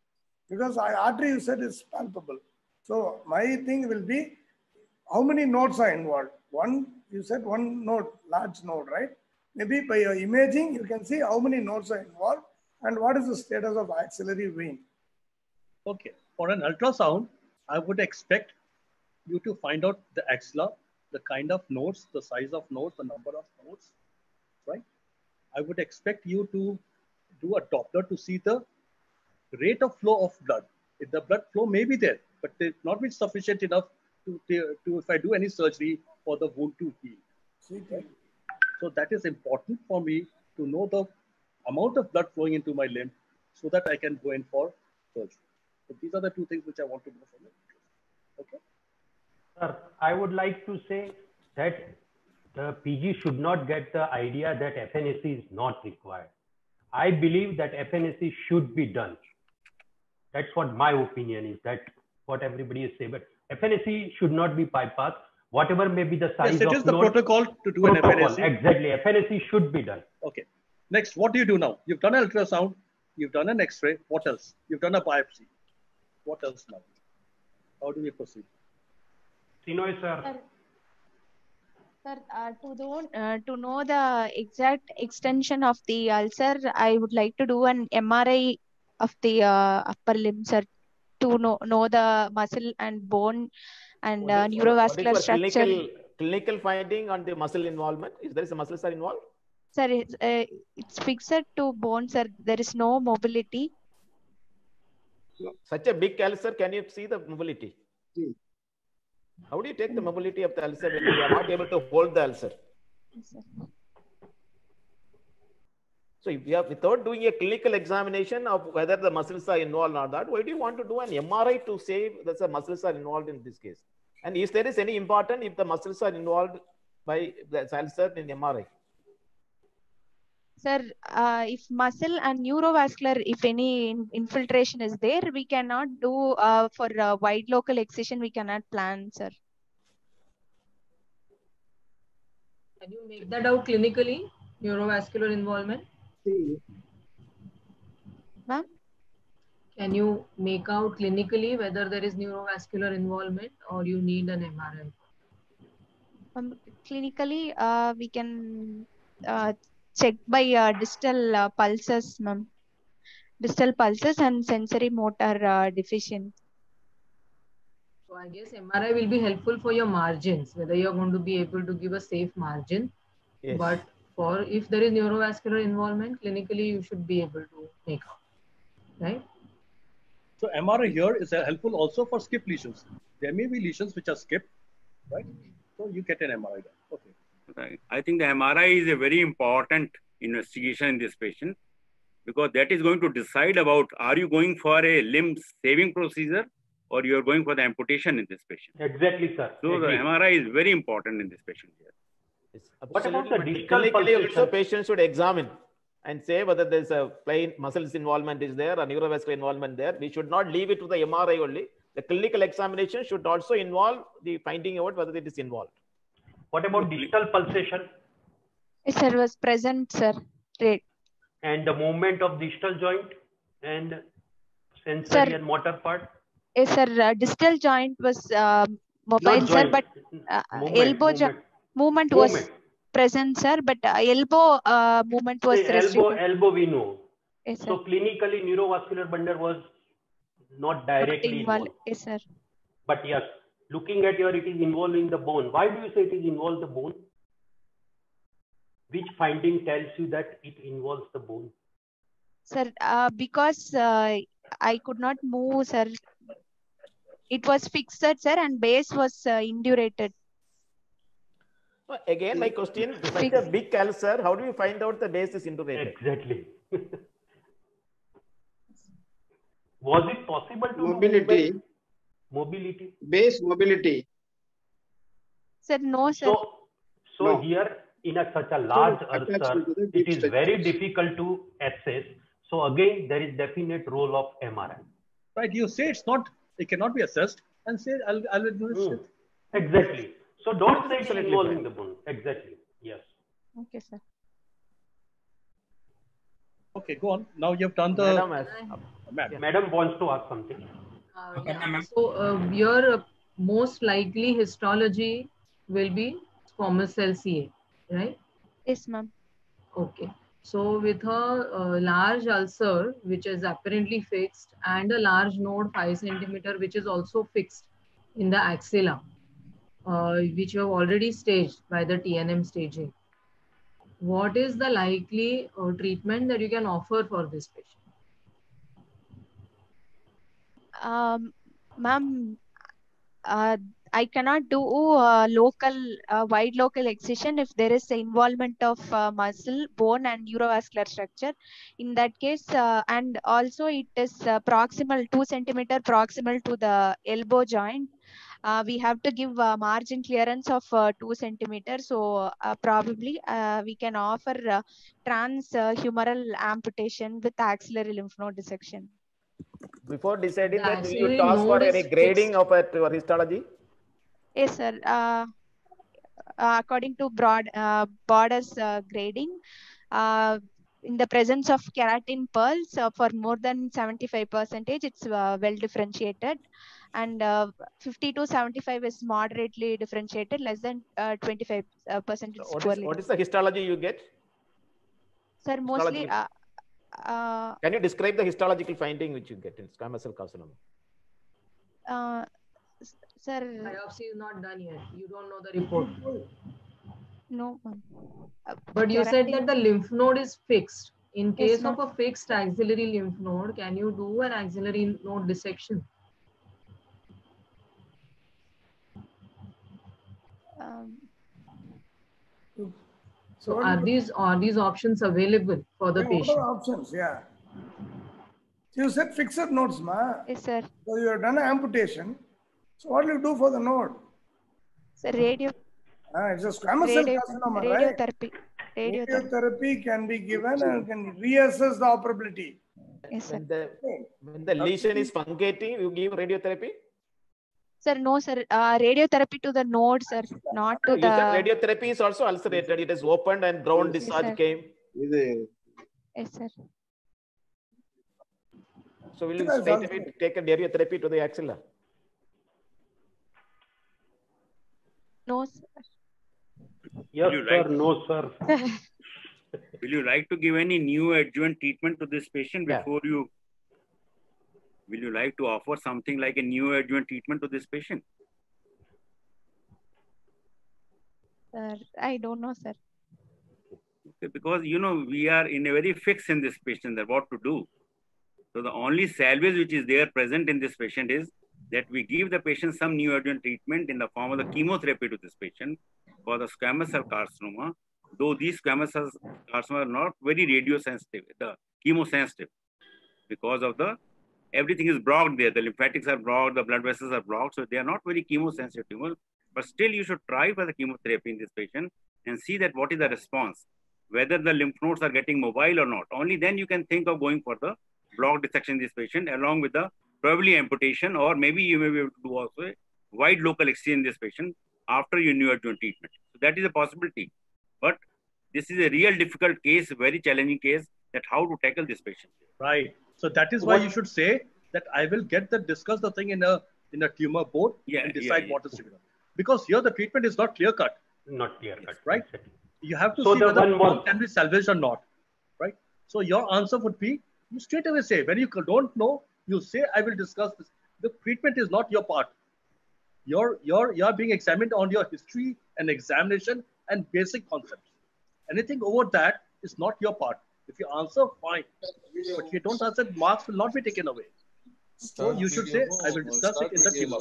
because I, artery you said is palpable. So my thing will be how many nodes are involved. One, you said one node, large node, right? Maybe by your imaging, you can see how many nodes are involved and what is the status of axillary vein. Okay, for an ultrasound, I would expect you to find out the axilla, the kind of nodes, the size of nodes, the number of nodes, right? I would expect you to do a Doppler to see the rate of flow of blood. If the blood flow may be there, but it not be sufficient enough to, to, to if I do any surgery for the wound to heal. Right? So that is important for me to know the amount of blood flowing into my limb so that I can go in for surgery. So these are the two things which I want to know from it. Okay. Sir, I would like to say that the P G should not get the idea that F N A C is not required. I believe that F N A C should be done. That's what my opinion is. That's what everybody is saying. But F N A C should not be bypassed. Whatever may be the size yes, it of is the node, protocol to do protocol, an F N A C. Exactly. F N A C should be done. Okay. Next, what do you do now? You've done an ultrasound. You've done an X-ray. What else? You've done a biopsy. What else now? How do we proceed? Sinoy, sir. Sir, sir uh, to, know, uh, to know the exact extension of the ulcer, I would like to do an M R I of the uh, upper limb, sir, to know, know the muscle and bone and uh, What is, neurovascular what is structure. Clinical, clinical finding on the muscle involvement? Is there is a muscles are involved? Sir, it's, uh, it's fixed to bone, sir. There is no mobility. Such a big ulcer, can you see the mobility? Hmm. How do you take the mobility of the ulcer when you are not able to hold the ulcer? Yes, sir. So if you have, without doing a clinical examination of whether the muscles are involved or not, why do you want to do an M R I to say that the muscles are involved in this case? And if there is any important if the muscles are involved by the ulcer in M R I? Sir, uh, if muscle and neurovascular, if any infiltration is there, we cannot do uh, for uh, wide local excision, we cannot plan, sir. Can you make that out clinically, neurovascular involvement? Ma'am? Can you make out clinically whether there is neurovascular involvement or you need an M R I? Um, clinically, uh, we can uh, check by uh, distal uh, pulses, ma'am. Distal pulses and sensory motor uh, deficient. So I guess M R I will be helpful for your margins, whether you're going to be able to give a safe margin. Yes. But for if there is neurovascular involvement, clinically you should be able to make out, right? So M R I here is helpful also for skip lesions. There may be lesions which are skipped, right? So you get an M R I done. Okay. Right. I think the M R I is a very important investigation in this patient because that is going to decide about are you going for a limb saving procedure or you are going for the amputation in this patient. Exactly, sir. So Agree. the M R I is very important in this patient here. Yes, What about the absolutely. distal Clinically pulsation? also patient should examine and say whether there is a plain muscles involvement is there or neurovascular involvement there. We should not leave it to the M R I only. The clinical examination should also involve the finding out whether it is involved. What about distal pulsation Yes, sir, was present, sir. Great. and the movement of distal joint and sensory Sir. and motor part? Yes, sir. Uh, distal joint was uh, mobile, Not sir, joint. but uh, Movement, elbow jo movement. movement was Movement. present, sir, but uh, elbow uh, movement was See, elbow, restricted. elbow we know. Yes, sir. So clinically neurovascular bundle was not directly Involved. involved. Yes, sir. But yes, looking at your, it is involving the bone. Why do you say it is involved the bone? Which finding tells you that it involves the bone? Sir, uh, because uh, I could not move, sir. It was fixed, sir, and base was uh, indurated. So again, my question, such a big ulcer, how do you find out the base is indurated? Exactly. Was it possible to Mobility. do mobility? Base mobility. Sir, no, sir. So, so No. here in a, such a large So, ulcer, attached to the it deep is very structures. difficult to assess. So again, there is definite role of M R I. Right. You say it's not, it cannot be assessed and say, I'll, I'll administer it. Exactly. So don't say it is Absolutely involving fine. the bone. Exactly. Yes. Okay, sir. Okay, go on. Now you've done the Madam, as- Madam wants to ask something. Uh, yeah. So uh, your uh, most likely histology will be squamous cell C A, right? Yes, ma'am. Okay. So with a, uh large ulcer, which is apparently fixed, and a large node five centimeter, which is also fixed in the axilla, uh, which you have already staged by the T N M staging, what is the likely uh, treatment that you can offer for this patient? Um, ma'am, uh, I cannot do uh, local, uh, wide local excision if there is the involvement of uh, muscle, bone, and neurovascular structure. In that case, uh, and also it is uh, proximal, two centimeter proximal to the elbow joint. Uh, we have to give uh, margin clearance of uh, two centimeters. So uh, probably uh, we can offer uh, transhumeral amputation with axillary lymph node dissection. Before deciding The that, will you axillary task for node any is grading fixed. of it, your histology? Yes, sir. Uh, uh, according to broad uh, borders uh, grading, uh, in the presence of keratin pearls uh, for more than seventy-five percentage, it's uh, well differentiated, and uh, fifty to seventy-five is moderately differentiated. Less than uh, twenty-five percent is What is poorly. what is the histology you get? Sir, mostly. Histological. Uh, uh, Can you describe the histological finding which you get in squamous cell carcinoma? uh, sir. Biopsy is not done yet. You don't know the report. No. Uh, But you said that the lymph node is fixed. In Yes, case of a fixed axillary lymph node, can you do an axillary node dissection? Um, So are these are these options available for the Yeah, what patient? are the options? Yeah. You said fixed nodes, ma. Yes, sir. So you have done an amputation. So what do you do for the node? So radio. Ah, it's a squamous cell radio carcinoma, right? radiotherapy. Radiotherapy. Radiotherapy can be given and can reassess the operability. Yes, sir. When the, when the lesion is fungating, you give radiotherapy? Sir, no, sir. Uh, radiotherapy to the node, sir, not to You the. said radiotherapy is also ulcerated. It is opened and brown Yes, discharge sir. came. Yes, sir. So will you Yes, straight also. away take a radiotherapy to the axilla? No, sir. Yes, you sir. like- No, sir. Will you like to give any new adjuvant treatment to this patient Yeah. before you? Will you like to offer something like a new adjuvant treatment to this patient? Sir, I don't know, sir. Okay, because you know we are in a very fix in this patient that what to do. So the only salvage which is there present in this patient is that we give the patient some neoadjuvant treatment in the form of the chemotherapy to this patient for the squamous cell carcinoma. Though these squamous cell carcinoma are not very radiosensitive, the chemosensitive, because of the everything is blocked there. The lymphatics are blocked, the blood vessels are blocked, so they are not very chemosensitive tumors. But still, you should try for the chemotherapy in this patient and see that what is the response, whether the lymph nodes are getting mobile or not. Only then you can think of going for the block dissection in this patient, along with the probably amputation, or maybe you may be able to do also a wide local excision in this patient after your neoadjuvant treatment. So that is a possibility. But this is a real difficult case, very challenging case, that how to tackle this patient. Right. So that is why you should say that I will get the discuss the thing in a in a tumor board Yeah, and yeah, decide yeah. what is to be done. Because here the treatment is not clear cut, Not clear cut. right? You have to So see the whether one more- it can be salvaged or not, right? So your answer would be you straight away say when you don't know, you say I will discuss this. The treatment is not your part. You're you're you're being examined on your history and examination and basic concepts. Anything over that is not your part. If you answer, fine. But if you don't answer, marks will not be taken away. So you should say, I will discuss it in the tumor.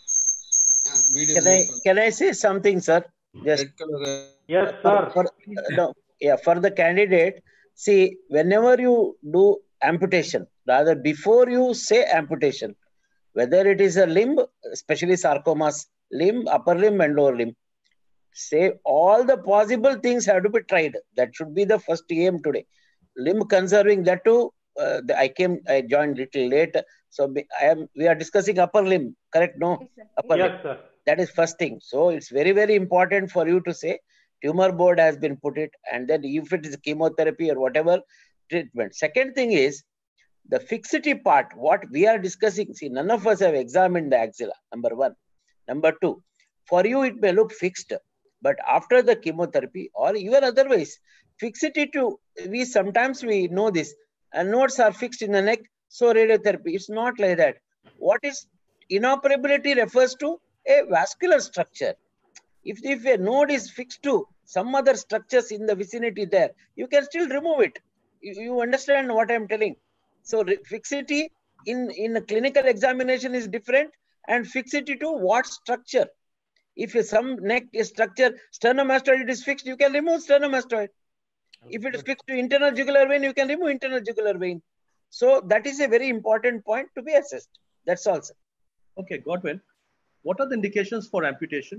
Can I can I say something, sir? Just Yes, for, sir. for, uh, no, yeah, for the candidate. See, whenever you do amputation, rather before you say amputation, whether it is a limb, especially sarcomas, limb, upper limb, and lower limb, say all the possible things have to be tried. That should be the first aim today. Limb conserving, that too. Uh, the, I came, I joined little late, so be- I am. We are discussing upper limb, correct? No, Yes, sir. upper limb. Yes, sir. That is first thing. So it's very very important for you to say tumor board has been put it, and then if it is chemotherapy or whatever treatment. Second thing is The fixity part, what we are discussing, see, none of us have examined the axilla, number one. Number two, for you, it may look fixed, but after the chemotherapy or even otherwise, fixity to, we sometimes we know this, and nodes are fixed in the neck, so radiotherapy. It's not like that. What is inoperability refers to a vascular structure. If, if a node is fixed to some other structures in the vicinity there, you can still remove it. You, you understand what I'm telling? So fixity in, in a clinical examination is different, and fixity to what structure. If some neck is structure, sternomastoid is fixed, you can remove sternomastoid. If it is fixed to internal jugular vein, you can remove internal jugular vein. So that is a very important point to be assessed. That's all, sir. Okay, Godwin, what are the indications for amputation?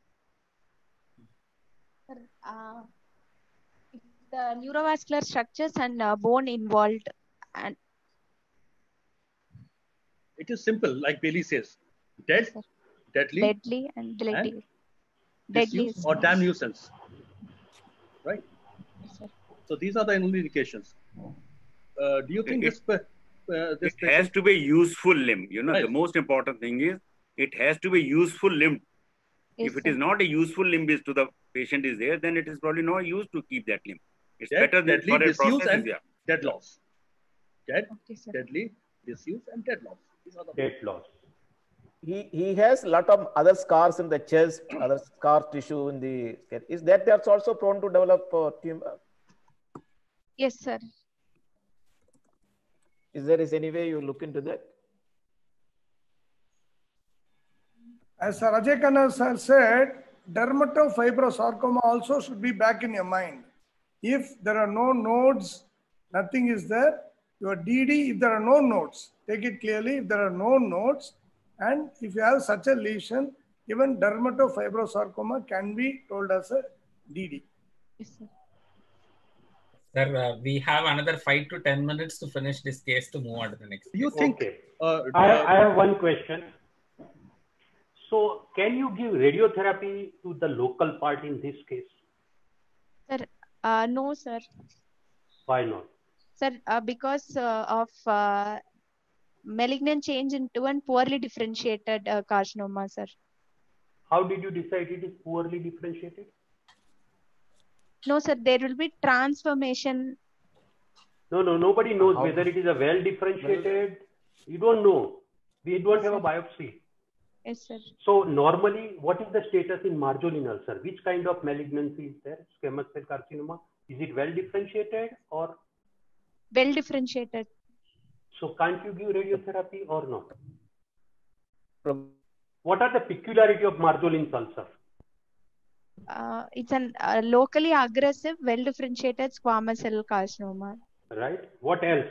Uh, the neurovascular structures and uh, bone involved, and it is simple, like Bailey says, dead, yes, deadly, deadly and deadly, and deadly disuse or damn nuisance, right? Yes, so these are the only indications. Uh, do you think it, this? Uh, this it has to be useful limb. You know, right. The most important thing is it has to be useful limb. yes, If it sir. is not a useful limb is to the patient is there, then it is probably not used to keep that limb. It's Dead, better than deadly, for a disuse, process. and Yeah. dead loss. Dead, Okay, sir. deadly, disuse, and dead loss. These are the Dead loss. He, he has a lot of other scars in the chest, other scar tissue in the skin. Is that that's also prone to develop uh, tumor? Yes, sir. Is there is any way you look into that? As Sir Ajay Khanna sir said, dermatofibrosarcoma also should be back in your mind. If there are no nodes, nothing is there. Your D D, if there are no nodes, take it clearly. If there are no nodes, and if you have such a lesion, even dermatofibrosarcoma can be told as a D D. Yes, sir. Sir, uh, we have another five to ten minutes to finish this case to move on to the next. Do you case. think? Okay. Uh, I, uh, I have one question. So, can you give radiotherapy to the local part in this case? Sir, uh, no, sir. Why not? Sir, uh, because uh, of uh, malignant change into a poorly differentiated uh, carcinoma, sir. How did you decide it is poorly differentiated? No, sir, there will be transformation. No, no, nobody knows How? whether it is a well differentiated. You don't know. We don't have a biopsy. Yes, sir. So normally, what is the status in marjolin ulcer? Which kind of malignancy is there? Squamous cell carcinoma. Is it well differentiated or? Well differentiated. So can't you give radiotherapy or not? What are the peculiarity of marjolin ulcer? Uh, it's an uh, locally aggressive, well differentiated squamous cell carcinoma. Right. What else?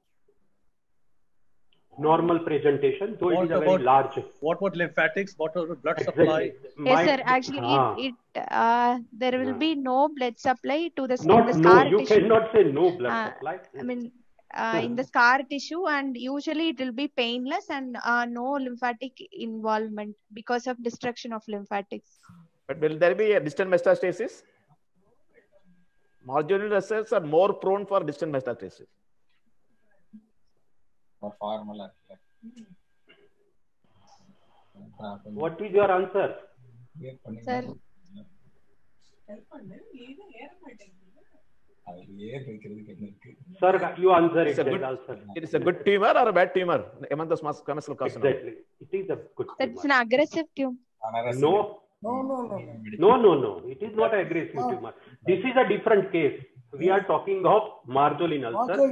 Normal presentation, though what it is a about, very large. What about lymphatics? What about blood Exactly. supply? Yes, Might- sir. Actually, Ah. it, it uh, there will Ah. be no blood supply to the, in Not the no, scar you tissue. cannot say no blood Uh, supply. I mean, uh, in the scar tissue, and usually it will be painless and uh, no lymphatic involvement because of destruction of lymphatics. But will there be a distant metastasis? Marginal cells are more prone for distant metastasis. For formula. What is your answer? Sir, Sir, you answer it. It's a then good- also. It is a good tumor or a bad tumor? Among the squamous cell carcinoma. Exactly. It is a good that it's tumor. an aggressive tumor. No, No, no, no. no, no, no. It is not aggressive tumor. This is a different case. We are talking of marjolin ulcer.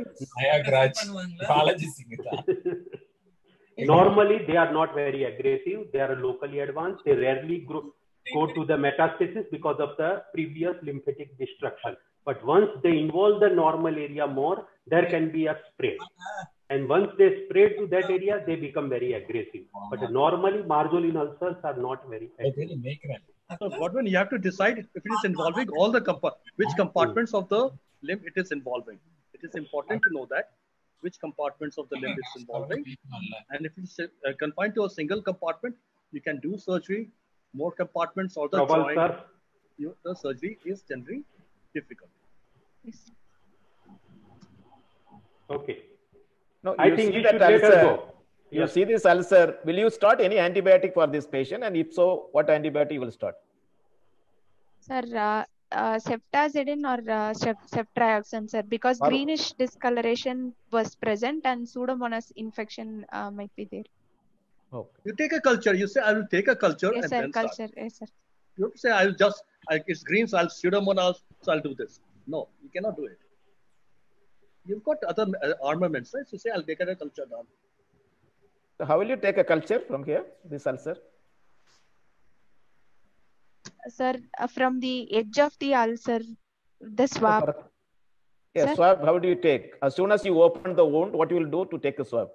Normally, they are not very aggressive. They are locally advanced. They rarely grow, go to the metastasis because of the previous lymphatic destruction. But once they involve the normal area more, there can be a spread. And once they spread to that area, they become very aggressive. But normally, marjolin ulcers are not very aggressive. So Godwin, you have to decide if it is involving all the compa which compartments of the limb it is involving. It is important to know that which compartments of the limb it's involving. And if it's uh, confined to a single compartment, you can do surgery. More compartments or the Prabal, joint, sir. you, the surgery is generally difficult. Yes. Okay. No, I you think see we that should let her ulcer. go. You Yes. see this ulcer. Will you start any antibiotic for this patient? And if so, what antibiotic you will start? Sir, uh, uh, ceftazidime or uh, cef- ceftriaxone, sir, because Or- greenish discoloration was present and Pseudomonas infection uh, might be there. Okay. You take a culture. You say, I will take a culture Yes, and sir. then start. Culture. Yes, sir. You have to say, I'll just, I, it's green, so I'll pseudomonas, so I'll do this. No, you cannot do it. You've got other uh, armaments, right? So say, I'll take a culture down. So how will you take a culture from here, this ulcer? Sir, uh, from the edge of the ulcer, the swab. Yeah, Sir? swab, how do you take? As soon as you open the wound, what you will do to take a swab?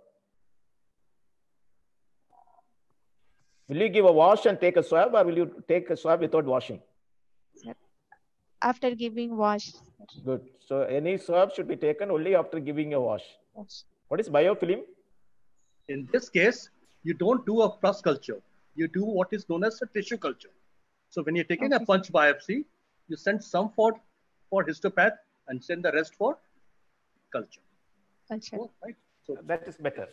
Will you give a wash and take a swab, or will you take a swab without washing? Sir, after giving wash. Sir. Good. So any swab should be taken only after giving a wash. Wash. What is biofilm? In this case, you don't do a pus culture. You do what is known as a tissue culture. So when you're taking Okay. a punch biopsy, you send some for, for histopath and send the rest for culture. Culture. Oh, right? So That is better.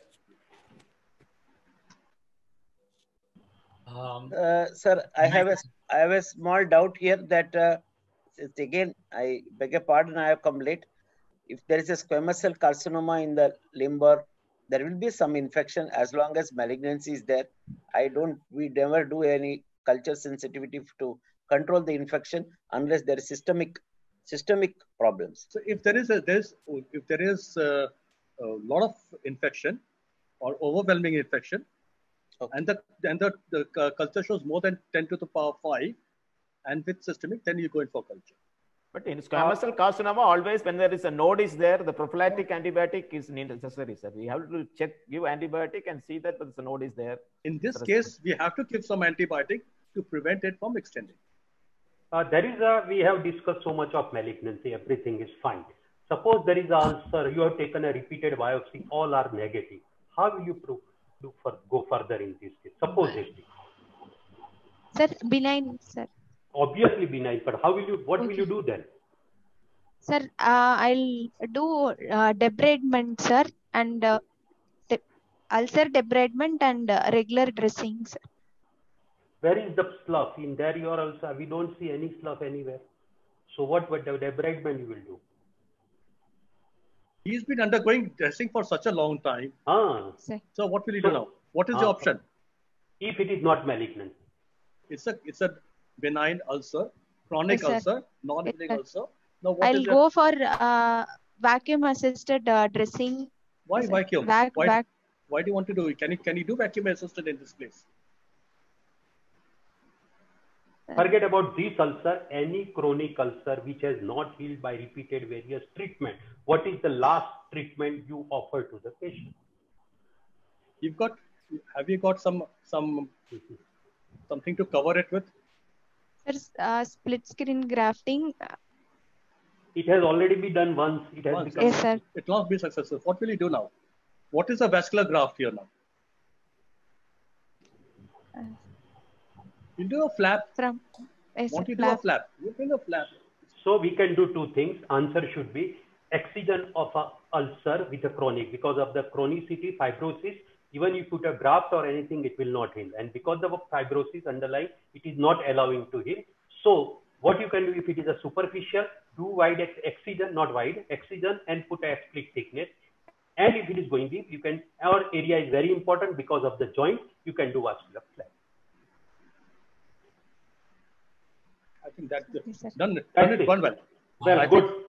Um, Uh, sir, I have a I have a small doubt here that uh, it's again, I beg your pardon, I have come late. If there is a squamous cell carcinoma in the limb, or there will be some infection as long as malignancy is there. I don't, we never do any culture sensitivity to control the infection unless there is systemic systemic problems. So if there is a there's if there is a, a lot of infection or overwhelming infection, Okay. and the and the, the uh, culture shows more than ten to the power five, and with systemic, then you go in for culture. But in squamous cell carcinoma, always when there is a node is there, the prophylactic antibiotic is necessary, sir. We have to check, give antibiotic and see that the node is there. In this Sir, case, we have to give some antibiotic to prevent it from extending. Uh, there is a, we have discussed so much of malignancy, everything is fine. Suppose there is an ulcer, you have taken a repeated biopsy, all are negative. How will you prove, do for, go further in this case? Supposedly. Sir, benign, sir. Obviously benign, but how will you, what will Okay. you do then? Sir, uh, I'll do uh, debridement, sir, and uh, de ulcer debridement and uh, regular dressing, sir. Where is the slough? In there you are also, we don't see any slough anywhere. So what, what the debridement you will do? He's been undergoing dressing for such a long time. Ah, Sir. So what will he do So- now? What is Ah, the option? if it is not malignant. It's a it's a benign ulcer, chronic Yes, sir. ulcer, non-healing Yes, ulcer. Now what I'll is it? go for uh, vacuum assisted uh, dressing. Why Yes, sir. vacuum? Vac, Why, vac. why do you want to do it? Can you can you do vacuum assisted in this place? Forget about this ulcer, any chronic ulcer which has not healed by repeated various treatment. What is the last treatment you offer to the patient? You've got have you got some some something to cover it with? Sir, uh, split screen grafting. uh, It has already been done once. It has Once. become. Yes, sir. It will not be successful. What will you do now? What is a vascular graft here now? Uh, You do a flap. From yes, Want sir, you do a flap. flap? You do a flap. So we can do two things. Answer should be excision of a ulcer with a chronic. Because of the chronicity, fibrosis, even if you put a graft or anything, it will not heal. And because of fibrosis underlying, it is not allowing to heal. So what you can do if it is a superficial, do wide ex excision, not wide, excision and put a split thickness. And if it is going deep, you can, our area is very important because of the joint, you can do vascular flap. I think that's Yes, sir. done. Done That's it it. one well. Well, I good. think